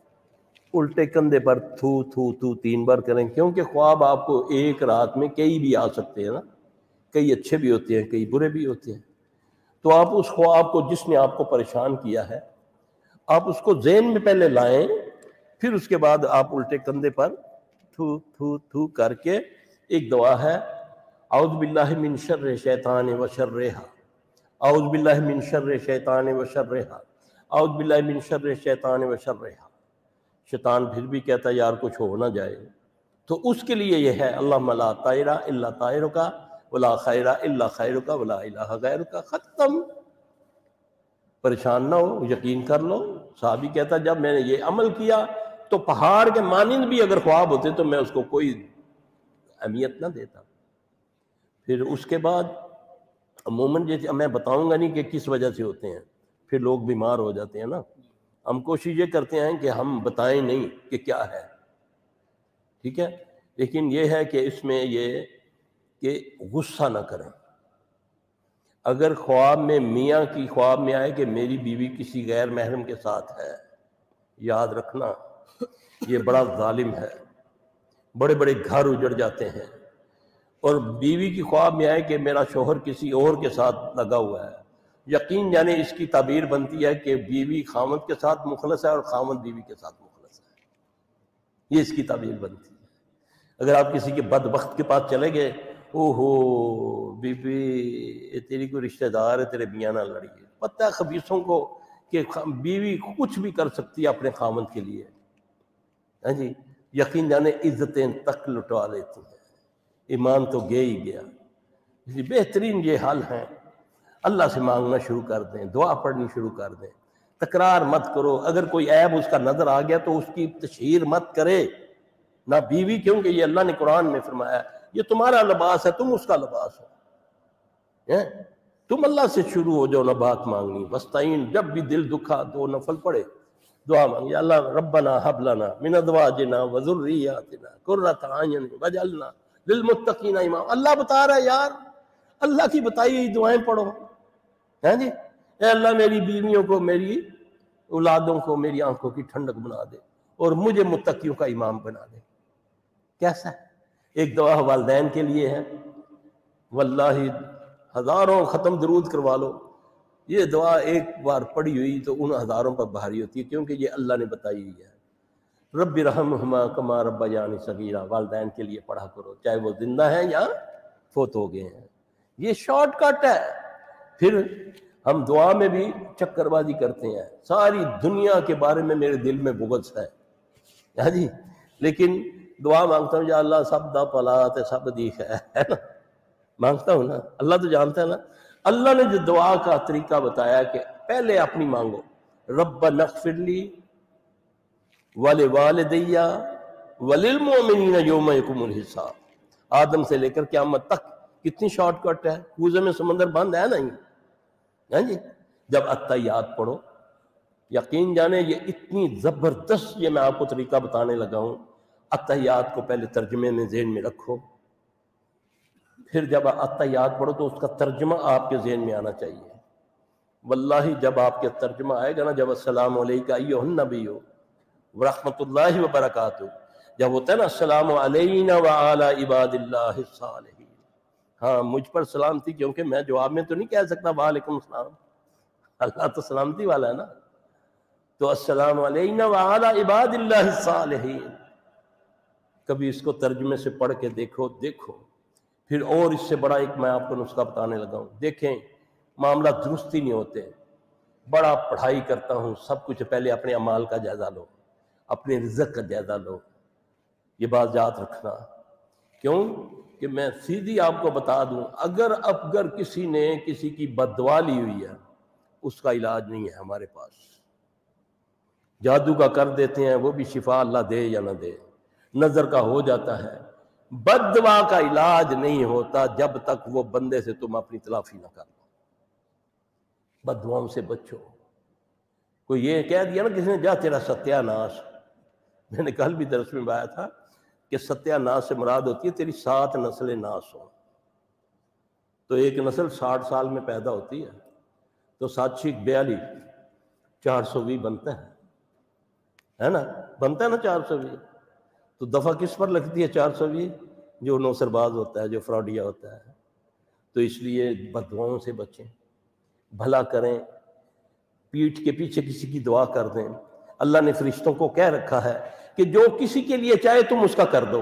الٹے کندھے پر تھو تھو تھو تین بار کریں، کیونکہ خواب آپ کو ایک رات میں کئی بھی آ سکتے ہیں نا، کئی اچھے بھی ہوتے ہیں کئی برے بھی ہوتے ہیں۔ تو آپ اس خواب کو جس نے آپ کو پریشان کیا ہے آپ اس کو ذہن میں پہلے لائیں، پھر اس کے بعد آپ الٹے کندھے پر تھو تھو تھو کر کے ایک دعا ہے، اعوذ باللہ من شر شیطان و شرہا، اعوذ باللہ من شر شیطان و شرہا، اعوذ باللہ من شر شیطان و شرہا۔ شیطان پھر بھی کہتا ہے یار کچھ ہو نہ جائے، تو اس کے لیے یہ ہے اللہم لا طائرہ الا طائرک ولا خیرہ الا خیرک ولا الہ غیرک، ختم۔ پریشان نہ ہو، یقین کر لو۔ صحابی کہتا جب میں نے یہ عمل کیا تو پہاڑ کے مانند بھی اگر خواب ہوتے تو میں اس کو کوئی اہمیت نہ دیتا۔ پھر اس کے بعد عموماً جیسے میں بتاؤں گا نہیں کہ کس وجہ سے ہوتے ہیں، پھر لوگ بیمار ہو جاتے ہیں نا، ہم کوشش یہ کرتے ہیں کہ ہم بتائیں نہیں کہ کیا ہے، ٹھیک ہے، لیکن یہ ہے کہ اس میں یہ کہ غصہ نہ کریں۔ اگر خواب میں میاں کی خواب میں آئے کہ میری بیوی کسی غیر محرم کے ساتھ ہے، یاد رکھنا یہ بڑا ظالم ہے، بڑے بڑے گھر اجڑ جاتے ہیں۔ اور بیوی کی خواب میں آئے کہ میرا شوہر کسی اور کے ساتھ لگا ہوا ہے، یقین جانے اس کی تعبیر بنتی ہے کہ بیوی خاوند کے ساتھ مخلص ہے اور خاوند بیوی کے ساتھ مخلص ہے، یہ اس کی تعبیر بنتی ہے۔ اگر آپ کسی کے بدبخت کے پاس چلے گئے، او ہو بی بی تیری کوئی رشتہ دار ہے تیرے میاں نہ لڑیے، پتہ ہے خبیثوں کو کہ بیوی کچھ بھی کر سکتی ہے اپنے خاوند کے لیے، ہاں جی، یقین جانے عزتیں تک لٹوا لیتی ہیں، ایمان تو گیا ہی گیا۔ بہترین یہ حل ہے، اللہ سے مانگنا شروع کر دیں، دعا پڑھنی شروع کر دیں، تکرار مت کرو۔ اگر کوئی عیب اس کا نظر آ گیا تو اس کی تشہیر مت کرے، نہ بیوی، کیونکہ یہ اللہ نے قرآن میں فرمایا یہ تمہارا لباس ہے، تم اس کا لباس ہو۔ تم اللہ سے شروع ہو جاؤ نہ بات مانگنی، وستعین، جب بھی دل دکھا دو نفل پڑھے دعا مانگی، اللہ ربنا حب لنا من ازواجنا وذریاتنا قرۃ اعین واجعلنا للمتقین اماما۔ اللہ بتا رہا ہے یار، اللہ کی بتائی ہوئی دعائیں پڑھو، ہیں جی، اے اللہ میری بیویوں کو، میری اولادوں کو میری آنکھوں کی ٹھنڈک بنا دے اور مجھے متقیوں کا امام بنا دے۔ کیسا ہے؟ ایک دعا والدین کے لیے ہے، واللہ ہزاروں ختم درود کروا لو، یہ دعا ایک بار پڑھی ہوئی تو ان ہزاروں پر بھاری ہوتی ہے، کیونکہ یہ اللہ نے بتائی ہوئی ہے۔ رب ارحمہما کما ربیانی صغیرا، والدین کے لیے پڑھا کرو چاہے وہ زندہ ہیں یا فوت ہو گئے ہیں، یہ شارٹ کٹ ہے۔ پھر ہم دعا میں بھی چکر بازی کرتے ہیں، ساری دنیا کے بارے میں میرے دل میں بغض ہے ہاں جی، لیکن دعا مانگتا ہوں یا اللہ سب دا پلات سب دی ہے نا، مانگتا ہوں نا، اللہ تو جانتا ہے نا۔ اللہ نے جو دعا کا طریقہ بتایا کہ پہلے اپنی مانگو، ربنا اغفر لی ولوالدی وللمؤمنین یوم یقوم الحساب، آدم سے لے کر قیامت تک کتنی شارٹ کٹ ہے، کوزے میں سمندر بند ہے نہیں ہاں جی۔ جب التحیات پڑھو، یقین جانے یہ اتنی زبردست، یہ میں آپ کو طریقہ بتانے لگا ہوں، التحیات کو پہلے ترجمے میں ذہن میں رکھو، پھر جب التحیات پڑھو تو اس کا ترجمہ آپ کے ذہن میں آنا چاہیے۔ واللہ جب آپ کے ترجمہ آئے گا نا، جب السلام علیکم ایھا النبی ورحمۃ اللہ وبرکاتہ، جب ہوتا ہے نا السلام علینا وعلی عباد اللہ الصالحین، ہاں مجھ پر سلامتی، کیونکہ میں جواب میں تو نہیں کہہ سکتا وعلیکم السلام، اللہ تو سلامتی والا ہے نا، تو السلام علینا وعلی عباد اللہ الصالحین، کبھی اس کو ترجمے سے پڑھ کے دیکھو دیکھو پھر اور اس سے بڑا ایک میں آپ کو نسخہ بتانے لگا ہوں۔ دیکھیں معاملہ درست ہی نہیں ہوتے، بڑا پڑھائی کرتا ہوں سب کچھ، پہلے اپنے اعمال کا جائزہ لو، اپنے رزق کا جائزہ لو، یہ بات یاد رکھنا، کیوں کہ میں سیدھی آپ کو بتا دوں، اگر اگر کسی نے کسی کی بد دعا لی ہوئی ہے اس کا علاج نہیں ہے ہمارے پاس، جادو کا کر دیتے ہیں وہ بھی شفا اللہ دے یا نہ دے، نظر کا ہو جاتا ہے، بد دعا کا علاج نہیں ہوتا جب تک وہ بندے سے تم اپنی تلافی نہ کر لو، بد دعاؤں سے بچو۔ کوئی یہ کہہ دیا نا کسی نے جا تیرا ستیہ ناش، میں نے کل بھی درس میں بتایا تھا کہ ستیہ ناش سے مراد ہوتی ہے تیری سات نسلیں ناش ہوں، تو ایک نسل ساٹھ سال میں پیدا ہوتی ہے تو سات چھک بیالیس، چار سو بھی بنتا ہے ہے نا، بنتا ہے نا چار سو بھی، تو دفعہ کس پر لگتی ہے چار سو بھی؟ جو نوسر باز ہوتا ہے، جو فراڈیا ہوتا ہے۔ تو اس لیے بد دعاؤں سے بچیں، بھلا کریں، پیٹھ کے پیچھے کسی کی دعا کر دیں۔ اللہ نے فرشتوں کو کہہ رکھا ہے کہ جو کسی کے لیے چاہے تم اس کا کر دو،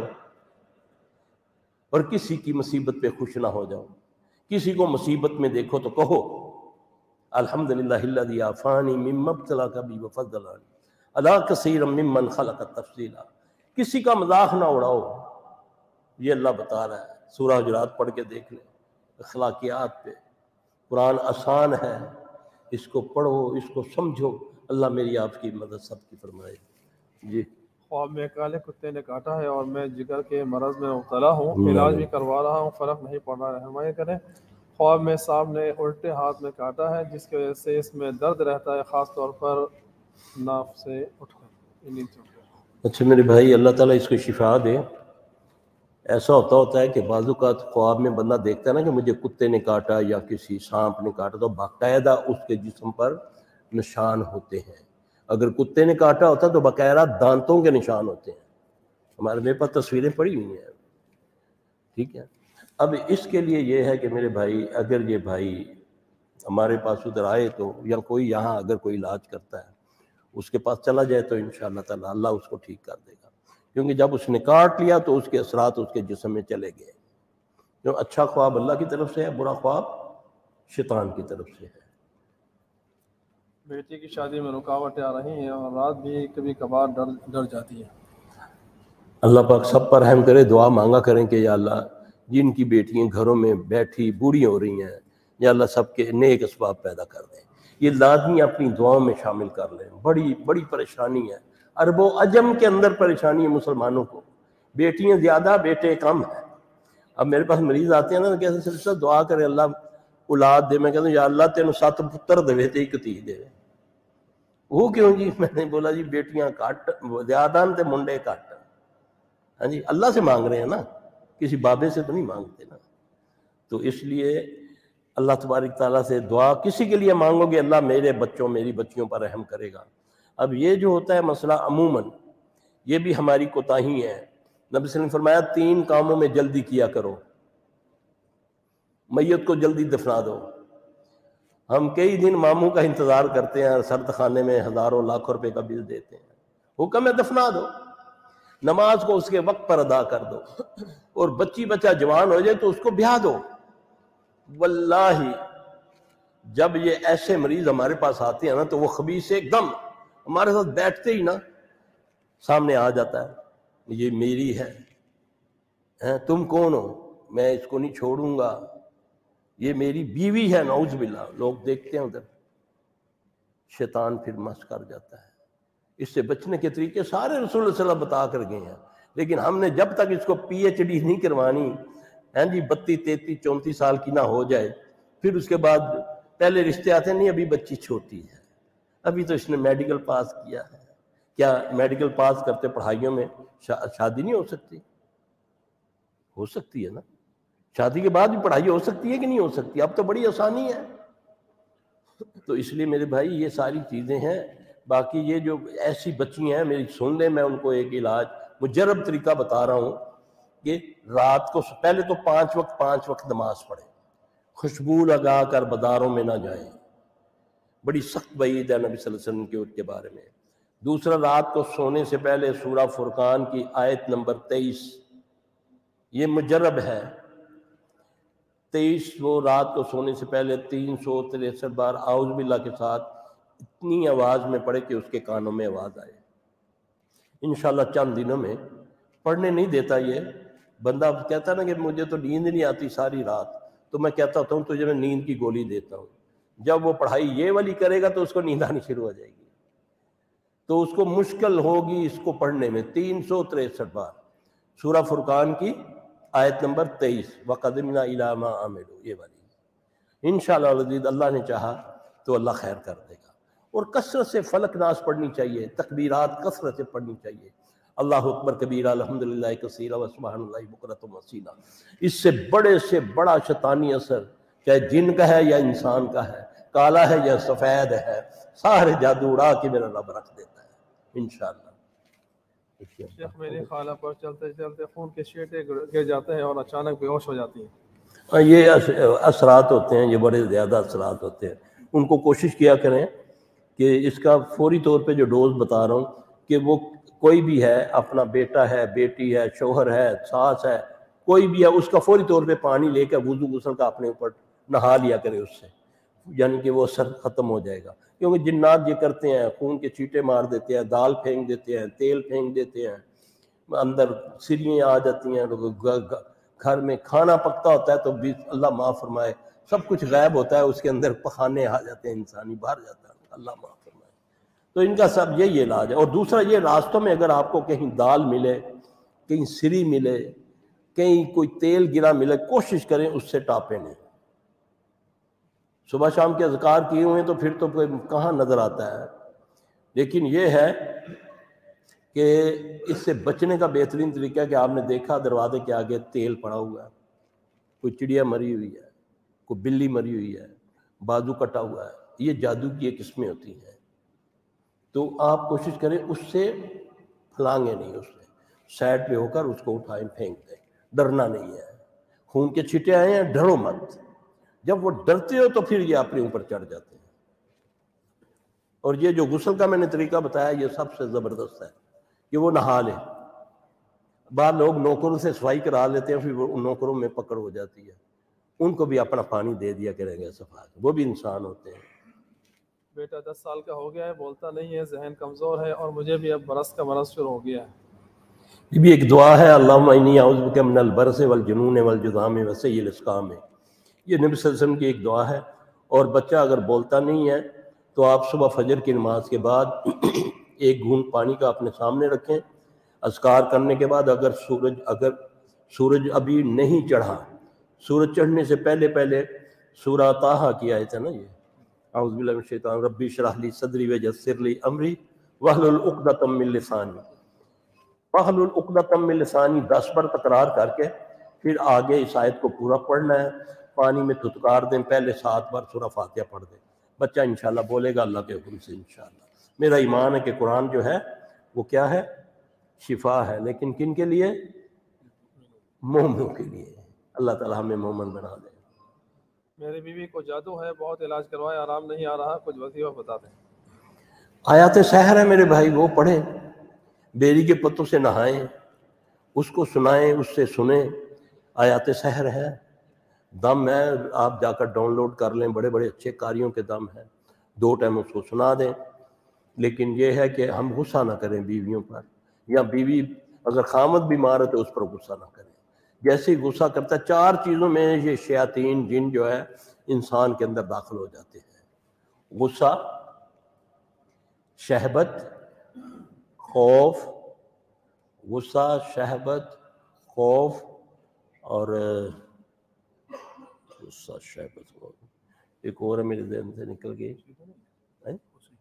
اور کسی کی مصیبت پہ خوش نہ ہو جاؤ، کسی کو مصیبت میں دیکھو تو کہو الحمدللہ الذی عافانی مما ابتلاک بہ وفضلنی علی کثیر ممن خلق تفضیلا، کسی کا مذاق نہ اڑاؤ، یہ اللہ بتا رہا ہے۔ سورہ حجرات پڑھ کے دیکھ لیں، اخلاقیات پہ، قرآن آسان ہے، اس کو پڑھو، اس کو سمجھو، اللہ میری آپ کی مدد سب کی فرمائے۔ جی خواب میں کالے کتے نے کاٹا ہے اور میں جگر کے مرض میں مبتلا ہوں، علاج بھی کروا رہا ہوں، فرق نہیں پڑ رہا، رہنمائی کریں۔ خواب میں سانپ نے الٹے ہاتھ میں کاٹا ہے جس کی وجہ سے اس میں درد رہتا ہے، خاص طور پر ناف سے اٹھ کر نیچے۔ اچھا میرے بھائی، اللہ تعالیٰ اس کو شفا دے۔ ایسا ہوتا ہوتا ہے کہ بعض اوقات خواب میں بندہ دیکھتا ہے نا کہ مجھے کتے نے کاٹا یا کسی سانپ نے کاٹا، تو باقاعدہ اس کے جسم پر نشان ہوتے ہیں۔ اگر کتے نے کاٹا ہوتا تو باقاعدہ دانتوں کے نشان ہوتے ہیں، ہمارے میرے پاس تصویریں پڑی ہوئی ہیں، ٹھیک ہے۔ اب اس کے لیے یہ ہے کہ میرے بھائی، اگر یہ بھائی ہمارے پاس ادھر آئے تو، یا کوئی یہاں اگر کوئی علاج کرتا ہے اس کے پاس چلا جائے تو انشاءاللہ تعالی اللہ اس کو ٹھیک کر دے گا، کیونکہ جب اس نے کاٹ لیا تو اس کے اثرات اس کے جسم میں چلے گئے۔ جو اچھا خواب اللہ کی طرف سے ہے، برا خواب شیطان کی طرف سے ہے۔ بیٹی کی شادی میں رکاوٹیں آ رہی ہیں اور رات بھی کبھی کبھار ڈر ڈر جاتی ہے۔ اللہ پاک سب پر رحم کرے، دعا مانگا کریں کہ یا اللہ جن کی بیٹیاں گھروں میں بیٹھی بوڑھی ہو رہی ہیں، یا اللہ سب کے نیک اسباب پیدا کر دیں، یہ لازمی اپنی دعاؤں میں شامل کر لیں۔ بڑی بڑی پریشانی ہے، عرب و عجم کے اندر پریشانی ہے مسلمانوں کو، بیٹیاں زیادہ بیٹے کم ہیں۔ اب میرے پاس مریض آتے ہیں نا، کہتے ہیں سلسلہ دعا کرے اللہ اولاد دے، میں کہتا ہوں یا اللہ تینوں سات پتر دے تے ایک دھی دے۔ وہ کیوں جی؟ میں نے بولا جی بیٹیاں کٹ زیادہ تے منڈے کٹ، ہاں جی اللہ سے مانگ رہے ہیں نا، کسی بابے سے تو نہیں مانگتے نا۔ تو اس لیے اللہ تبارک تعالیٰ سے دعا کسی کے لیے مانگو گے، اللہ میرے بچوں میری بچیوں پر رحم کرے گا۔ اب یہ جو ہوتا ہے مسئلہ عموماً یہ بھی ہماری کوتاہی ہے۔ نبی صلی اللہ علیہ وسلم نے فرمایا تین کاموں میں جلدی کیا کرو، میت کو جلدی دفنا دو۔ ہم کئی دن ماموں کا انتظار کرتے ہیں، سرد خانے میں ہزاروں لاکھوں روپے کا بل دیتے ہیں، حکم ہے دفنا دو، نماز کو اس کے وقت پر ادا کر دو، اور بچی بچہ جوان ہو جائے تو اس کو بیاہ دو۔ واللہ جب یہ ایسے مریض ہمارے پاس آتے ہیں نا تو وہ خبیث ایک دم ہمارے ساتھ بیٹھتے ہی نا سامنے آ جاتا ہے، یہ میری ہے، تم کون ہو؟ میں اس کو نہیں چھوڑوں گا، یہ میری بیوی ہے، نعوذ باللہ۔ لوگ دیکھتے ہیں ادھر، شیطان پھر مس کر جاتا ہے۔ اس سے بچنے کے طریقے سارے رسول اللہ صلی اللہ علیہ وسلم بتا کر گئے ہیں، لیکن ہم نے جب تک اس کو پی ایچ ڈی نہیں کروانی، ہیں جی بتیس تینتیس چونتیس سال کی نہ ہو جائے، پھر اس کے بعد پہلے رشتے آتے ہیں، نہیں ابھی بچی چھوٹی ہے، ابھی تو اس نے میڈیکل پاس کیا ہے۔ کیا میڈیکل پاس کرتے پڑھائیوں میں شادی نہیں ہو سکتی؟ ہو سکتی ہے نا، شادی کے بعد بھی پڑھائی ہو سکتی ہے کہ نہیں ہو سکتی؟ اب تو بڑی آسانی ہے۔ تو اس لیے میرے بھائی یہ ساری چیزیں ہیں۔ باقی یہ جو ایسی بچی ہیں میری سن لیں، میں ان کو ایک علاج مجرب طریقہ بتا رہا ہوں کہ رات کو پہلے تو پانچ وقت پانچ وقت نماز پڑھیں، خوشبو لگا کر بازاروں میں نہ جائیں، بڑی سخت وعید ہے نبی صلی اللہ علیہ وسلم کے کے بارے میں۔ دوسرا، رات کو سونے سے پہلے سورہ فرقان کی آیت نمبر تیئیس، یہ مجرب ہے، تیئیس وہ رات کو سونے سے پہلے تین سو تریسٹھ بار اعوذ باللہ کے ساتھ اتنی آواز میں پڑھے کہ اس کے کانوں میں آواز آئے۔ انشاءاللہ چند دنوں میں پڑھنے نہیں دیتا یہ بندہ، کہتا نا کہ مجھے تو نیند نہیں آتی ساری رات، تو میں کہتا ہوتا ہوں تجھے میں نیند کی گولی دیتا ہوں۔ جب وہ پڑھائی یہ والی کرے گا تو اس کو نیند آنی شروع ہو جائے گی، تو اس کو مشکل ہوگی اس کو پڑھنے میں۔ تین سو تریسٹھ بار سورہ فرقان کی آیت نمبر تیئیس، وَقَدِمْنَا إِلَىٰ مَا عَمِلُوا، یہ والی انشاءاللہ العزیز اللہ نے چاہا تو اللہ خیر کر دے گا۔ اور کثرت سے فلق ناس پڑھنی چاہیے، تکبیرات کثرت سے پڑھنی چاہیے، اللہ اکبر کبیرہ الحمدللہ کثیرہ وسبحان اللہ بکرۃ واسیلہ۔ اس سے بڑے سے بڑا شیطانی اثر چاہے جن کا ہے یا انسان کا ہے، کالا ہے یا سفید ہے، سارے جادو اڑا کے میرا رب رکھ دیتا ہے انشاءاللہ۔ شیخ میری خالہ پر چلتے چلتے خون کے چھینٹے گر جاتے ہیں اور اچانک بے ہوش ہو جاتی ہیں۔ ہاں، یہ اثرات ہوتے ہیں، یہ بڑے زیادہ اثرات ہوتے ہیں۔ ان کو کوشش کیا کریں کہ اس کا فوری طور پہ جو ڈوز بتا رہا ہوں کہ وہ کوئی بھی ہے، اپنا بیٹا ہے، بیٹی ہے، شوہر ہے، ساس ہے، کوئی بھی ہے، اس کا فوری طور پہ پانی لے کر وضو غسل کا اپنے اوپر نہا لیا کرے اس سے، یعنی کہ وہ اثر ختم ہو جائے گا۔ کیونکہ جنات یہ کرتے ہیں، خون کے چیٹے مار دیتے ہیں، دال پھینک دیتے ہیں، تیل پھینک دیتے ہیں، اندر سرییں آ جاتی ہیں، گھر میں کھانا پکتا ہوتا ہے تو بھی اللہ معاف فرمائے سب کچھ غائب ہوتا ہے، اس کے اندر پخانے آ جاتے ہیں، انسانی باہر جاتا ہے، اللہ معاف فرمائے۔ تو ان کا سب یہی علاج ہے۔ اور دوسرا یہ، راستوں میں اگر آپ کو کہیں دال ملے، کہیں سری ملے، کہیں کوئی تیل گرا ملے، کوشش کریں اس سے ٹاپے نہیں۔ صبح شام کے اذکار کیے ہوئے تو پھر تو کہاں نظر آتا ہے، لیکن یہ ہے کہ اس سے بچنے کا بہترین طریقہ ہے کہ آپ نے دیکھا دروازے کے آگے تیل پڑا ہوا ہے، کوئی چڑیا مری ہوئی ہے، کوئی بلی مری ہوئی ہے، بازو کٹا ہوا ہے، یہ جادو کی ایک قسمیں ہوتی ہیں۔ تو آپ کوشش کریں اس سے پھلانگے نہیں، اس سے سائڈ پہ ہو کر اس کو اٹھائیں پھینک دیں، ڈرنا نہیں ہے۔ خون کے چھٹے آئے ہیں، ڈرو مت۔ جب وہ ڈرتے ہو تو پھر یہ اپنے اوپر چڑھ جاتے ہیں۔ اور یہ جو غسل کا میں نے طریقہ بتایا یہ سب سے زبردست ہے کہ وہ نہا لے۔ بعض لوگ نوکروں سے صفائی کرا لیتے ہیں، پھر وہ ان نوکروں میں پکڑ ہو جاتی ہے، ان کو بھی اپنا پانی دے دیا کریں گے صفائی، وہ بھی انسان ہوتے ہیں۔ بیٹا دس سال کا ہو گیا ہے، بولتا نہیں ہے، ذہن کمزور ہے، اور مجھے بھی اب برس کا مرض شروع ہو گیا ہے۔ یہ بھی ایک دعا ہے، اللہم انی اعوذ بک من البرص والجنون والجذام وسیء الاسقام، یہ نبی صلی اللہ علیہ وسلم کی ایک دعا ہے۔ اور بچہ اگر بولتا نہیں ہے تو آپ صبح فجر کی نماز کے بعد ایک گھونٹ پانی کا اپنے سامنے رکھیں، اذکار کرنے کے بعد اگر سورج اگر سورج ابھی نہیں چڑھا، سورج چڑھنے سے پہلے پہلے سورہ طٰہٰ کی آیت ہے نا، یہ اعوذ باللہ من الشیطان ربی اشرح لی صدری ویسر لی امری واحلل عقدۃ من لسانی، واحلل عقدۃ من لسانی دس بار تکرار کر کے پھر آگے اس آیت کو پورا پڑھنا ہے۔ پانی میں دھتکار دیں، پہلے سات بار سورہ فاتحہ پڑھ دیں، بچہ انشاءاللہ بولے گا اللہ کے حکم سے انشاءاللہ۔ میرا ایمان ہے کہ قرآن جو ہے وہ کیا ہے، شفا ہے، لیکن کن کے لیے؟ مومنوں کے لیے۔ اللہ تعالیٰ ہمیں مومن بنا دے۔ میری بیوی کو جادو ہے، بہت علاج کروائے، آرام نہیں آ رہا، کچھ وظیفہ بتا دیں۔ آیات سحر ہے میرے بھائی، وہ پڑھیں، بیری کے پتوں سے نہائیں، اس کو سنائیں، اس سے سنیں، آیات سحر ہے۔ دم ہے، آپ جا کر ڈاؤن لوڈ کر لیں، بڑے بڑے اچھے قاریوں کے دم ہیں، دو ٹائم اس کو سنا دیں. لیکن یہ ہے کہ ہم غصہ نہ کریں بیویوں پر، یا بیوی اگر خامد بیمار ہے تو اس پر غصہ نہ کریں. جیسے ہی غصہ کرتا ہے، چار چیزوں میں یہ شیاطین جن جو ہے انسان کے اندر داخل ہو جاتے ہیں: غصہ، شہبت، خوف. غصہ، شہبت، خوف اور غصہ، شہبت، خوف. ایک اور ہے میرے ذہن سے نکل گئی. نہیں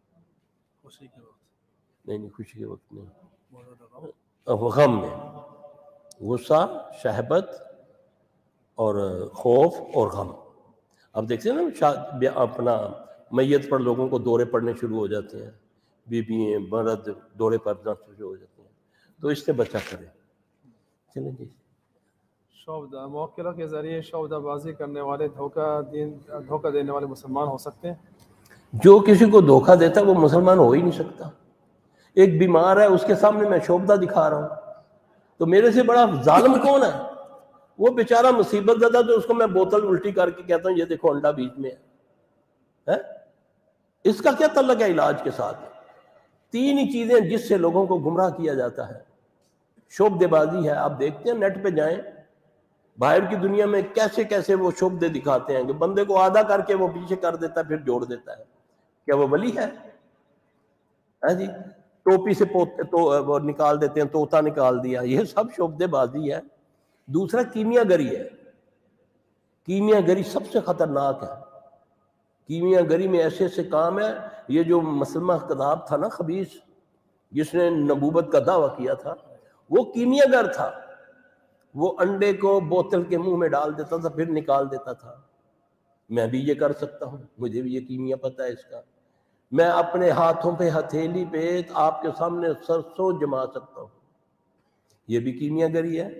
نہیں خوشی کے وقت نہیں، غم میں. غصہ، شہبت اور خوف اور غم. اب دیکھتے ہیں نا اپنا میت پر لوگوں کو دورے پڑنے شروع ہو جاتے ہیں، بیوی مرد دورے پڑنا شروع ہو جاتے ہیں، تو اس سے بچا کریں. چلیں جی. شعبدہ موکلہ کے ذریعے شعبدہ بازی کرنے والے دھوکہ دین دھوکہ دینے والے مسلمان ہو سکتے ہیں؟ جو کسی کو دھوکہ دیتا ہے وہ مسلمان ہو ہی نہیں سکتا. ایک بیمار ہے، اس کے سامنے میں شعبدہ دکھا رہا ہوں تو میرے سے بڑا ظالم کون ہے؟ وہ بیچارہ مصیبت زدہ، تو اس کو میں بوتل الٹی کر کے کہتا ہوں یہ دیکھو انڈا بیچ میں ہے، اس کا کیا تعلق ہے علاج کے ساتھ؟ تین ہی چیزیں جس سے لوگوں کو گمراہ کیا جاتا ہے. شعبدے بازی ہے. آپ دیکھتے ہیں نیٹ پہ جائیں، باہر کی دنیا میں کیسے کیسے وہ شعبدے دکھاتے ہیں کہ بندے کو آدھا کر کے وہ پیچھے کر دیتا ہے، پھر جوڑ دیتا ہے. کیا وہ ولی ہے؟ ہاں جی. ٹوپی سے تو وہ نکال دیتے ہیں، طوطا نکال دیا. یہ سب شعبدے بازی ہے. دوسرا کیمیا گری ہے. کیمیا گری سب سے خطرناک ہے. کیمیا گری میں ایسے ایسے کام ہے. یہ جو مسلمہ کذاب تھا نا، خبیث، جس نے نبوت کا دعویٰ کیا تھا، وہ کیمیا گر تھا. وہ انڈے کو بوتل کے منہ میں ڈال دیتا تھا، پھر نکال دیتا تھا. میں بھی یہ کر سکتا ہوں، مجھے بھی یہ کیمیا پتہ ہے اس کا. میں اپنے ہاتھوں پہ ہتھیلی پہ آپ کے سامنے سرسوں جما سکتا ہوں. یہ بھی کیمیا گری ہے.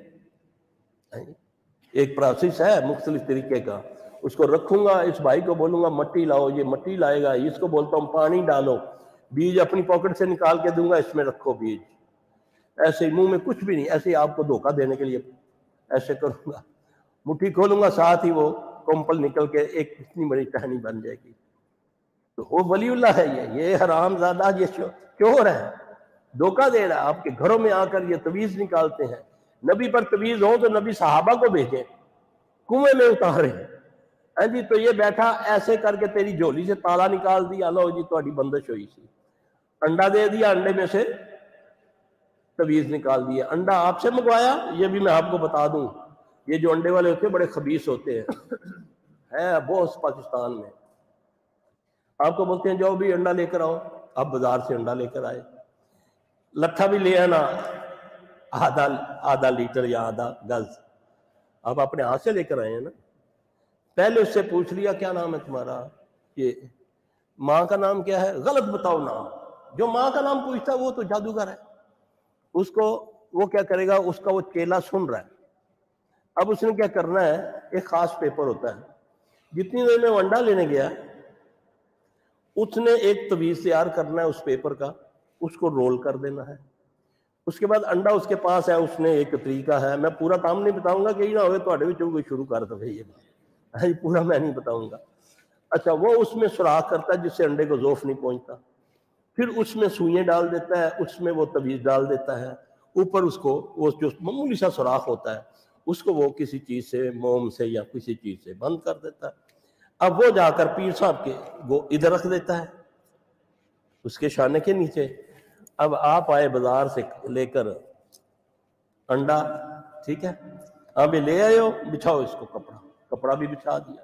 ایک پروسیس ہے مختلف طریقے کا. اس کو رکھوں گا، اس بھائی کو بولوں گا مٹی لاؤ، یہ مٹی لائے گا. اس کو بولتا ہوں پانی ڈالو، بیج اپنی پاکٹ سے نکال کے دوں گا، اس میں رکھو بیج. ایسے منہ میں کچھ بھی نہیں، ایسے ہی آپ کو دھوکہ دینے کے لیے ایسے کروں گا. مٹھی کھولوں گا، ساتھ ہی وہ کمپل نکل کے ایک اتنی بڑی ٹہنی بن جائے گی. تو وہ ولی اللہ ہے. یہ یہ حرام زادہ، یہ چور ہے، دھوکہ دے رہا ہے. آپ کے گھروں میں آ کر یہ تویز نکالتے ہیں. نبی پر تویز ہو تو نبی صحابہ کو بھیجیں، کنویں میں اتارے. ہاں جی. تو یہ بیٹھا ایسے کر کے تیری جھولی سے تالا نکال دیا، لو جی تہاڈی بندش ہوئی سی. انڈا دے دیا، انڈے میں سے تویز نکال دیا. انڈا آپ سے منگوایا. یہ بھی میں آپ کو بتا دوں، یہ جو انڈے والے ہوتے ہیں بڑے خبیث ہوتے ہیں، ہے بہت پاکستان میں. آپ کو بولتے ہیں جاؤ بھی انڈا لے کر آؤ. آپ بازار سے انڈا لے کر آئے، لٹھا بھی لے آنا آدھا آدھا لیٹر یا آدھا گز. آپ اپنے ہاتھ سے لے کر آئے ہیں نا. پہلے اس سے پوچھ لیا کیا نام ہے تمہارا، یہ ماں کا نام کیا ہے، غلط بتاؤ نام. جو ماں کا نام پوچھتا ہے وہ تو جادوگر ہے. اس کو وہ کیا کرے گا، اس کا وہ چیلا سن رہا ہے. اب اس نے کیا کرنا ہے، ایک خاص پیپر ہوتا ہے. جتنی دیر میں وہ انڈا لینے گیا، اس نے ایک تویز تیار کرنا ہے اس پیپر کا، اس کو رول کر دینا ہے. اس کے بعد انڈا اس کے پاس ہے. اس نے ایک طریقہ ہے، میں پورا کام نہیں بتاؤں گا کہ یہ نہ ہوئے تھوڑے وچوں کوئی شروع کر دے. یہ بات پورا میں نہیں بتاؤں گا. اچھا، وہ اس میں سوراخ کرتا ہے جس سے انڈے کو ذوف نہیں پہنچتا. پھر اس میں سوئیں ڈال دیتا ہے، اس میں وہ تویز ڈال دیتا ہے. اوپر اس کو وہ جو معمولی سا سوراخ ہوتا ہے اس کو وہ کسی چیز سے، موم سے یا کسی چیز سے بند کر دیتا ہے. اب وہ جا کر پیر صاحب کے وہ ادھر رکھ دیتا ہے اس کے شانے کے نیچے. اب آپ آئے بازار سے لے کر انڈا، ٹھیک ہے، آپ یہ لے آئے ہو، بچھاؤ اس کو کپڑا. کپڑا بھی بچھا دیا.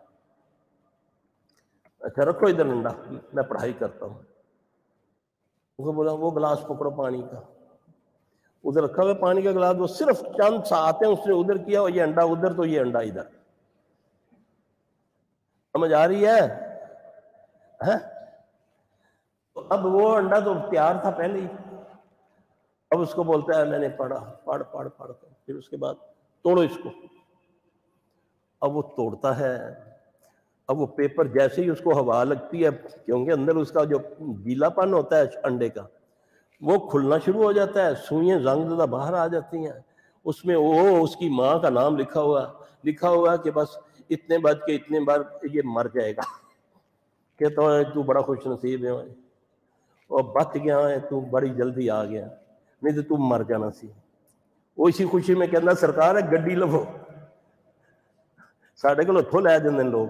اچھا رکھو ادھر انڈا، میں پڑھائی کرتا ہوں. اس کو بولا وہ گلاس پکڑو پانی کا. ادھر رکھا ہوا پانی کا گلاس، وہ صرف چند ساتھ ہیں اس نے ادھر کیا، اور یہ انڈا ادھر تو یہ انڈا ادھر. سمجھ آ رہی ہے؟ اب وہ انڈا تو تیار تھا پہلے ہی. اب اس کو بولتا ہے میں نے پڑھا، پڑھ پڑھ پڑھ کر پھر اس کے بعد توڑو اس کو. اب وہ توڑتا ہے. اب وہ پیپر جیسے ہی اس کو ہوا لگتی ہے، کیونکہ اندر اس کا جو گیلا پن ہوتا ہے انڈے کا، وہ کھلنا شروع ہو جاتا ہے. سوئیں زنگ زدہ باہر آ جاتی ہیں. اس میں وہ اس کی ماں کا نام لکھا ہوا لکھا ہوا ہے کہ بس اتنے بج کے اتنے بار یہ مر جائے گا، کہتا ہے تو بڑا خوش نصیب ہے اور بچ گیا ہے، تو بڑی جلدی آ گیا، نہیں تو تم مر جانا سی۔ وہ اسی خوشی میں کہنا سرکار ہے گڈی لو، ساڈے کولوں اتھوں لے جاندے لوگ،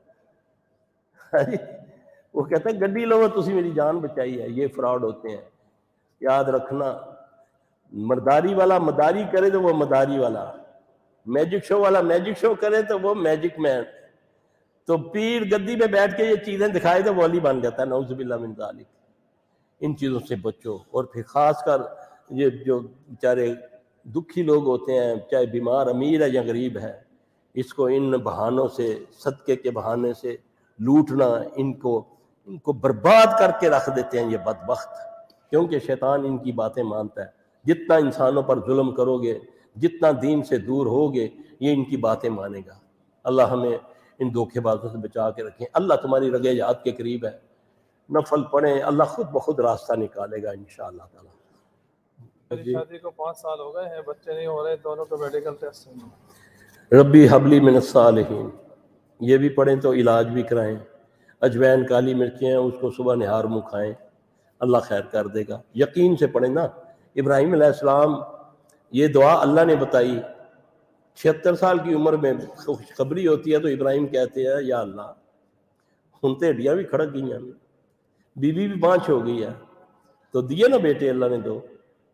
وہ کہتا ہے گڈی لو تسی میری جان بچائی ہے۔ یہ فراڈ ہوتے ہیں، یاد رکھنا۔ مرداری والا مداری کرے تو وہ مداری والا، میجک شو والا میجک شو کرے تو وہ میجک مین، تو پیر گدی پہ بیٹھ کے یہ چیزیں دکھائے تو ولی بن جاتا ہے، نعوذ باللہ من ذالک۔ ان چیزوں سے بچو۔ اور پھر خاص کر یہ جو بیچارے دکھی لوگ ہوتے ہیں، چاہے بیمار امیر ہے یا غریب ہے، اس کو ان بہانوں سے، صدقے کے بہانے سے لوٹنا، ان کو ان کو برباد کر کے رکھ دیتے ہیں یہ بدبخت، کیونکہ شیطان ان کی باتیں مانتا ہے۔ جتنا انسانوں پر ظلم کرو گے، جتنا دین سے دور ہوگے، یہ ان کی باتیں مانے گا۔ اللہ ہمیں ان دھوکے بازوں سے بچا کے رکھیں۔ اللہ تمہاری رگے یاد کے قریب ہے، نفل پڑھیں، اللہ خود بخود راستہ نکالے گا انشاءاللہ تعالی۔ میری شادی کو پانچ سال ہو گئے ہیں، بچے نہیں ہو رہے، دونوں کو میڈیکل ٹیسٹ ہیں۔ ربی حبلی من الصالحین، یہ بھی پڑھیں تو علاج بھی کرائیں۔ اجوین کالی مرچیں ہیں، اس کو صبح نہار منہ کھائیں، اللہ خیر کر دے گا۔ یقین سے پڑھیں نا۔ ابراہیم علیہ السلام یہ دعا اللہ نے بتائی، چھہتر سال کی عمر میں خوشخبری ہوتی ہے تو ابراہیم کہتے ہیں یا اللہ ہن تے ہڈیاں بھی کھڑک گئی ہیں، بیوی بھی پانچ ہو گئی ہے، تو دیے نا بیٹے اللہ نے دو۔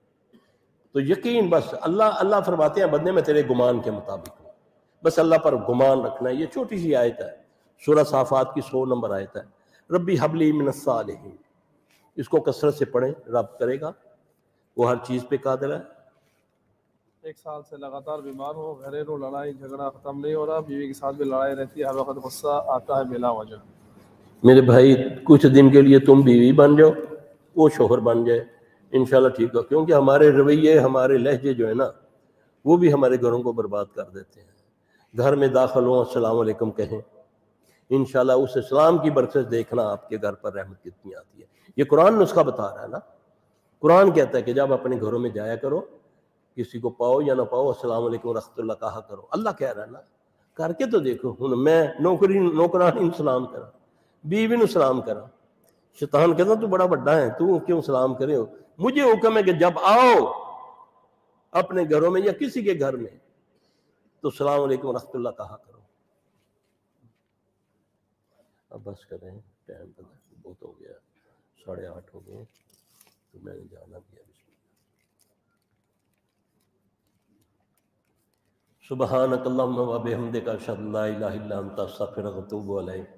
تو یقین بس اللہ اللہ فرماتے ہیں بندے میں تیرے گمان کے مطابق ہوں، بس اللہ پر گمان رکھنا ہے۔ یہ چھوٹی سی آیت ہے، سورہ صافات کی سو نمبر آیت ہے، ربی حبلی من الصالحین۔ اس کو کثرت سے پڑھیں، رب کرے گا، وہ ہر چیز پہ قادر ہے۔ ایک سال سے لگاتار بیمار ہو، گھریلو لڑائی جھگڑا ختم نہیں ہو رہا، بیوی کے ساتھ بھی لڑائی رہتی ہے، ہر وقت غصہ آتا ہے بلا وجہ۔ میرے بھائی کچھ دن کے لیے تم بیوی بن جاؤ، وہ شوہر بن جائے، انشاءاللہ ٹھیک ہو، کیونکہ ہمارے رویے، ہمارے لہجے جو ہے نا، وہ بھی ہمارے گھروں کو برباد کر دیتے ہیں۔ گھر میں داخل ہوں السلام علیکم کہیں، انشاءاللہ اس اسلام کی برکت دیکھنا آپ کے گھر پر رحمت کتنی آتی ہے۔ یہ قرآن نسخہ بتا رہا ہے نا، قرآن کہتا ہے کہ جب اپنے گھروں میں جایا کرو، کسی کو پاؤ یا نہ پاؤ السلام علیکم ورحمۃ اللہ کہا کرو۔ اللہ کہہ رہا ہے نا، کر کے تو دیکھو۔ ہن میں نوکری نوکرانی سلام کرا، بیوی نو سلام کرا، شیطان کہتا تو بڑا بڑا ہے، تو کیوں سلام کرے ہو؟ مجھے حکم ہے کہ جب آؤ اپنے گھروں میں یا کسی کے گھر میں تو السلام علیکم ورحمۃ اللہ کہا کرو۔ اب بس کریں، ٹائم بہت ہو گیا، ساڑھے آٹھ ہو گئے، تو میں نے جانا بھی ہے۔ سبحانک اللہم و بحمدک اشہد ان لا الہ الا انت استغفرک و اتوب الیک۔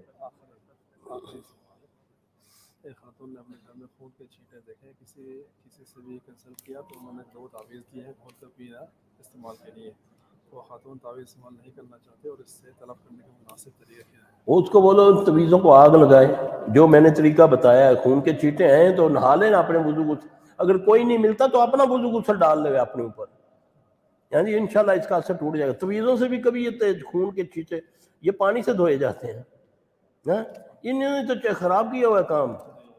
ایک خاتون نے اپنے گھر میں خون کے چھینٹے دیکھے، کسی کسی سے بھی کنسلٹ کیا تو انہوں نے دو تعویذ دی ہے بہت پینا استعمال کے لیے، وہ خاتون تعویذ استعمال نہیں کرنا چاہتے، اور اس سے طلب کرنے کا مناسب طریقہ کیا ہے؟ اس کو بولو تعویذوں کو آگ لگائے، جو میں نے طریقہ بتایا ہے۔ خون کے چھینٹے ہیں تو نہا لینا اپنے وضو غسل، اگر کوئی نہیں ملتا تو اپنا وضو غسل ڈال لے اپنے اوپر، یعنی انشاءاللہ اس کا اثر ٹوٹ جائے گا۔ تعویذوں سے بھی کبھی یہ خون کے چھینٹے یہ پانی سے دھوئے جاتے ہیں، انہوں نے تو خراب کیا ہوا ہے کام۔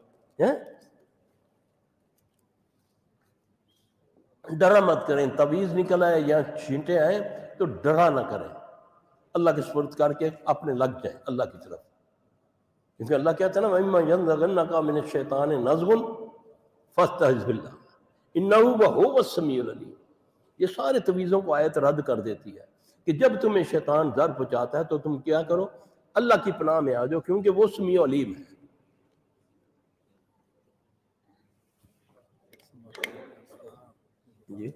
ڈرا مت کریں، تعویذ نکل آئے یا چھینٹے آئے تو ڈرا نہ کریں، اللہ کے سپرد کر کے اپنے لگ جائیں اللہ کی طرف، کیونکہ اللہ کہتا ہے نا وَإِمَّا يَنزَغَنَّكَ مِنَ الشَّيْطَانِ نَزْغٌ فَاسْتَعِذْ بِاللَّهِ إِنَّهُ وَهُوَ السَّمِيعُ الْعَلِيمُ۔ یہ سارے تعویذوں کو آیت رد کر دیتی ہے کہ جب تمہیں شیطان ضر پہنچاتا ہے تو تم کیا کرو، اللہ کی پناہ میں آ جاؤ، کیونکہ وہ سمیع علیم ہے۔ جی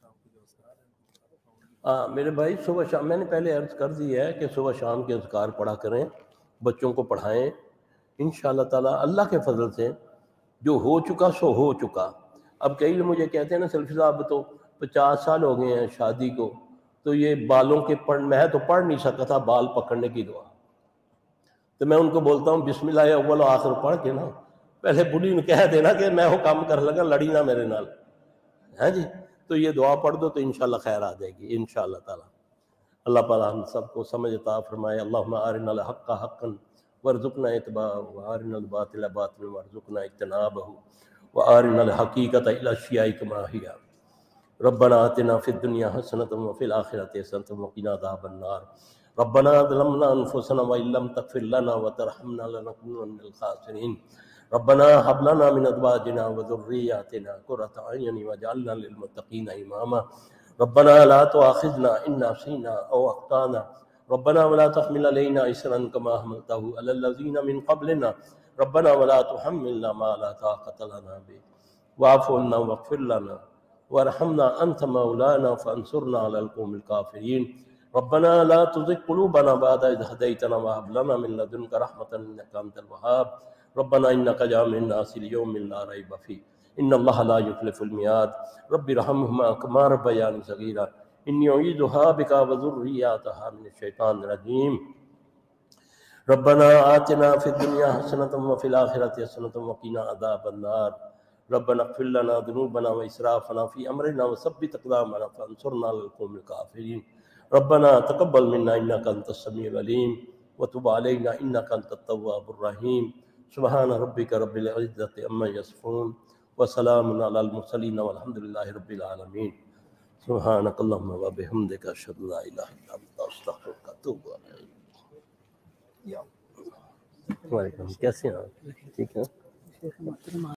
ہاں میرے بھائی، صبح شام میں نے پہلے عرض کر دی ہے کہ صبح شام کے اذکار پڑھا کریں، بچوں کو پڑھائیں، انشاءاللہ تعالیٰ اللہ کے فضل سے جو ہو چکا سو ہو چکا۔ اب کئی لوگ مجھے کہتے ہیں نا سلفی صاحب تو پچاس سال ہو گئے ہیں شادی کو، تو یہ بالوں کے پڑھ میں تو پڑھ نہیں سکا تھا بال پکڑنے کی دعا، تو میں ان کو بولتا ہوں بسم اللہ اول و آخر پڑھ کے نا پہلے بڑھی نے کہہ دینا کہ میں وہ کام کر لگا، لڑی نہ میرے نال، ہے جی، تو یہ دعا پڑھ دو تو انشاءاللہ خیر آ جائے گی انشاءاللہ تعالی۔ اللہ تعالیٰ ہم سب کو سمجھ عطا فرمائے۔ اللہم ارنا الحق حقا وارزقنا اتباعہ وارنا الباطل باطلا وارزقنا اجتنابہ وارنا الحقیقۃ الی الاشیاء کما ہی۔ ربنا آتنا فی الدنیا حسنۃ وفی الآخرۃ حسنۃ وقنا عذاب النار۔ ربنا ظلمنا انفسنا وان لم تغفر لنا وترحمنا لنكونن من الخاسرين ربنا هب لنا من ازواجنا وذرياتنا قرة اعين واجعلنا للمتقين اماما ربنا لا تؤاخذنا ان نسينا او اخطانا ربنا ولا تحمل علينا إصرا كما حملته على الذين من قبلنا ربنا ولا تحملنا ما لا طاقة لنا به واعف عنا واغفر لنا وارحمنا أنت مولانا فانصرنا على القوم الكافرين ربنا لا تزغ قلوبنا بعد إذ هديتنا وهب لنا من لدنك رحمة إنك أنت الوهاب ربنا إنك جامع الناس ليوم لا ريب فيه إن الله لا يخلف الميعاد رب ارحمهما كما ربياني صغيرا إني أعيذها بك وذرياتها من الشيطان الرجيم ربنا آتنا في الدنيا حسنة وفي الآخرة حسنة وقنا عذاب النار ربنا اغفر لنا ذنوبنا وإسرافنا في أمرنا وثبت أقدامنا فانصرنا على القوم الكافرين ربنا تقبل منا إنك أنت السميع العليم وتب علينا إنك أنت التواب الرحيم سبحان ربك رب العزة عما يصفون وسلام على المرسلين والحمد لله رب العالمين سبحانك اللهم وبحمدك أشهد أن لا إله إلا أنت أستغفرك وأتوب إليك. وعلیکم کیسے ہیں آپ؟ ٹھیک ہے.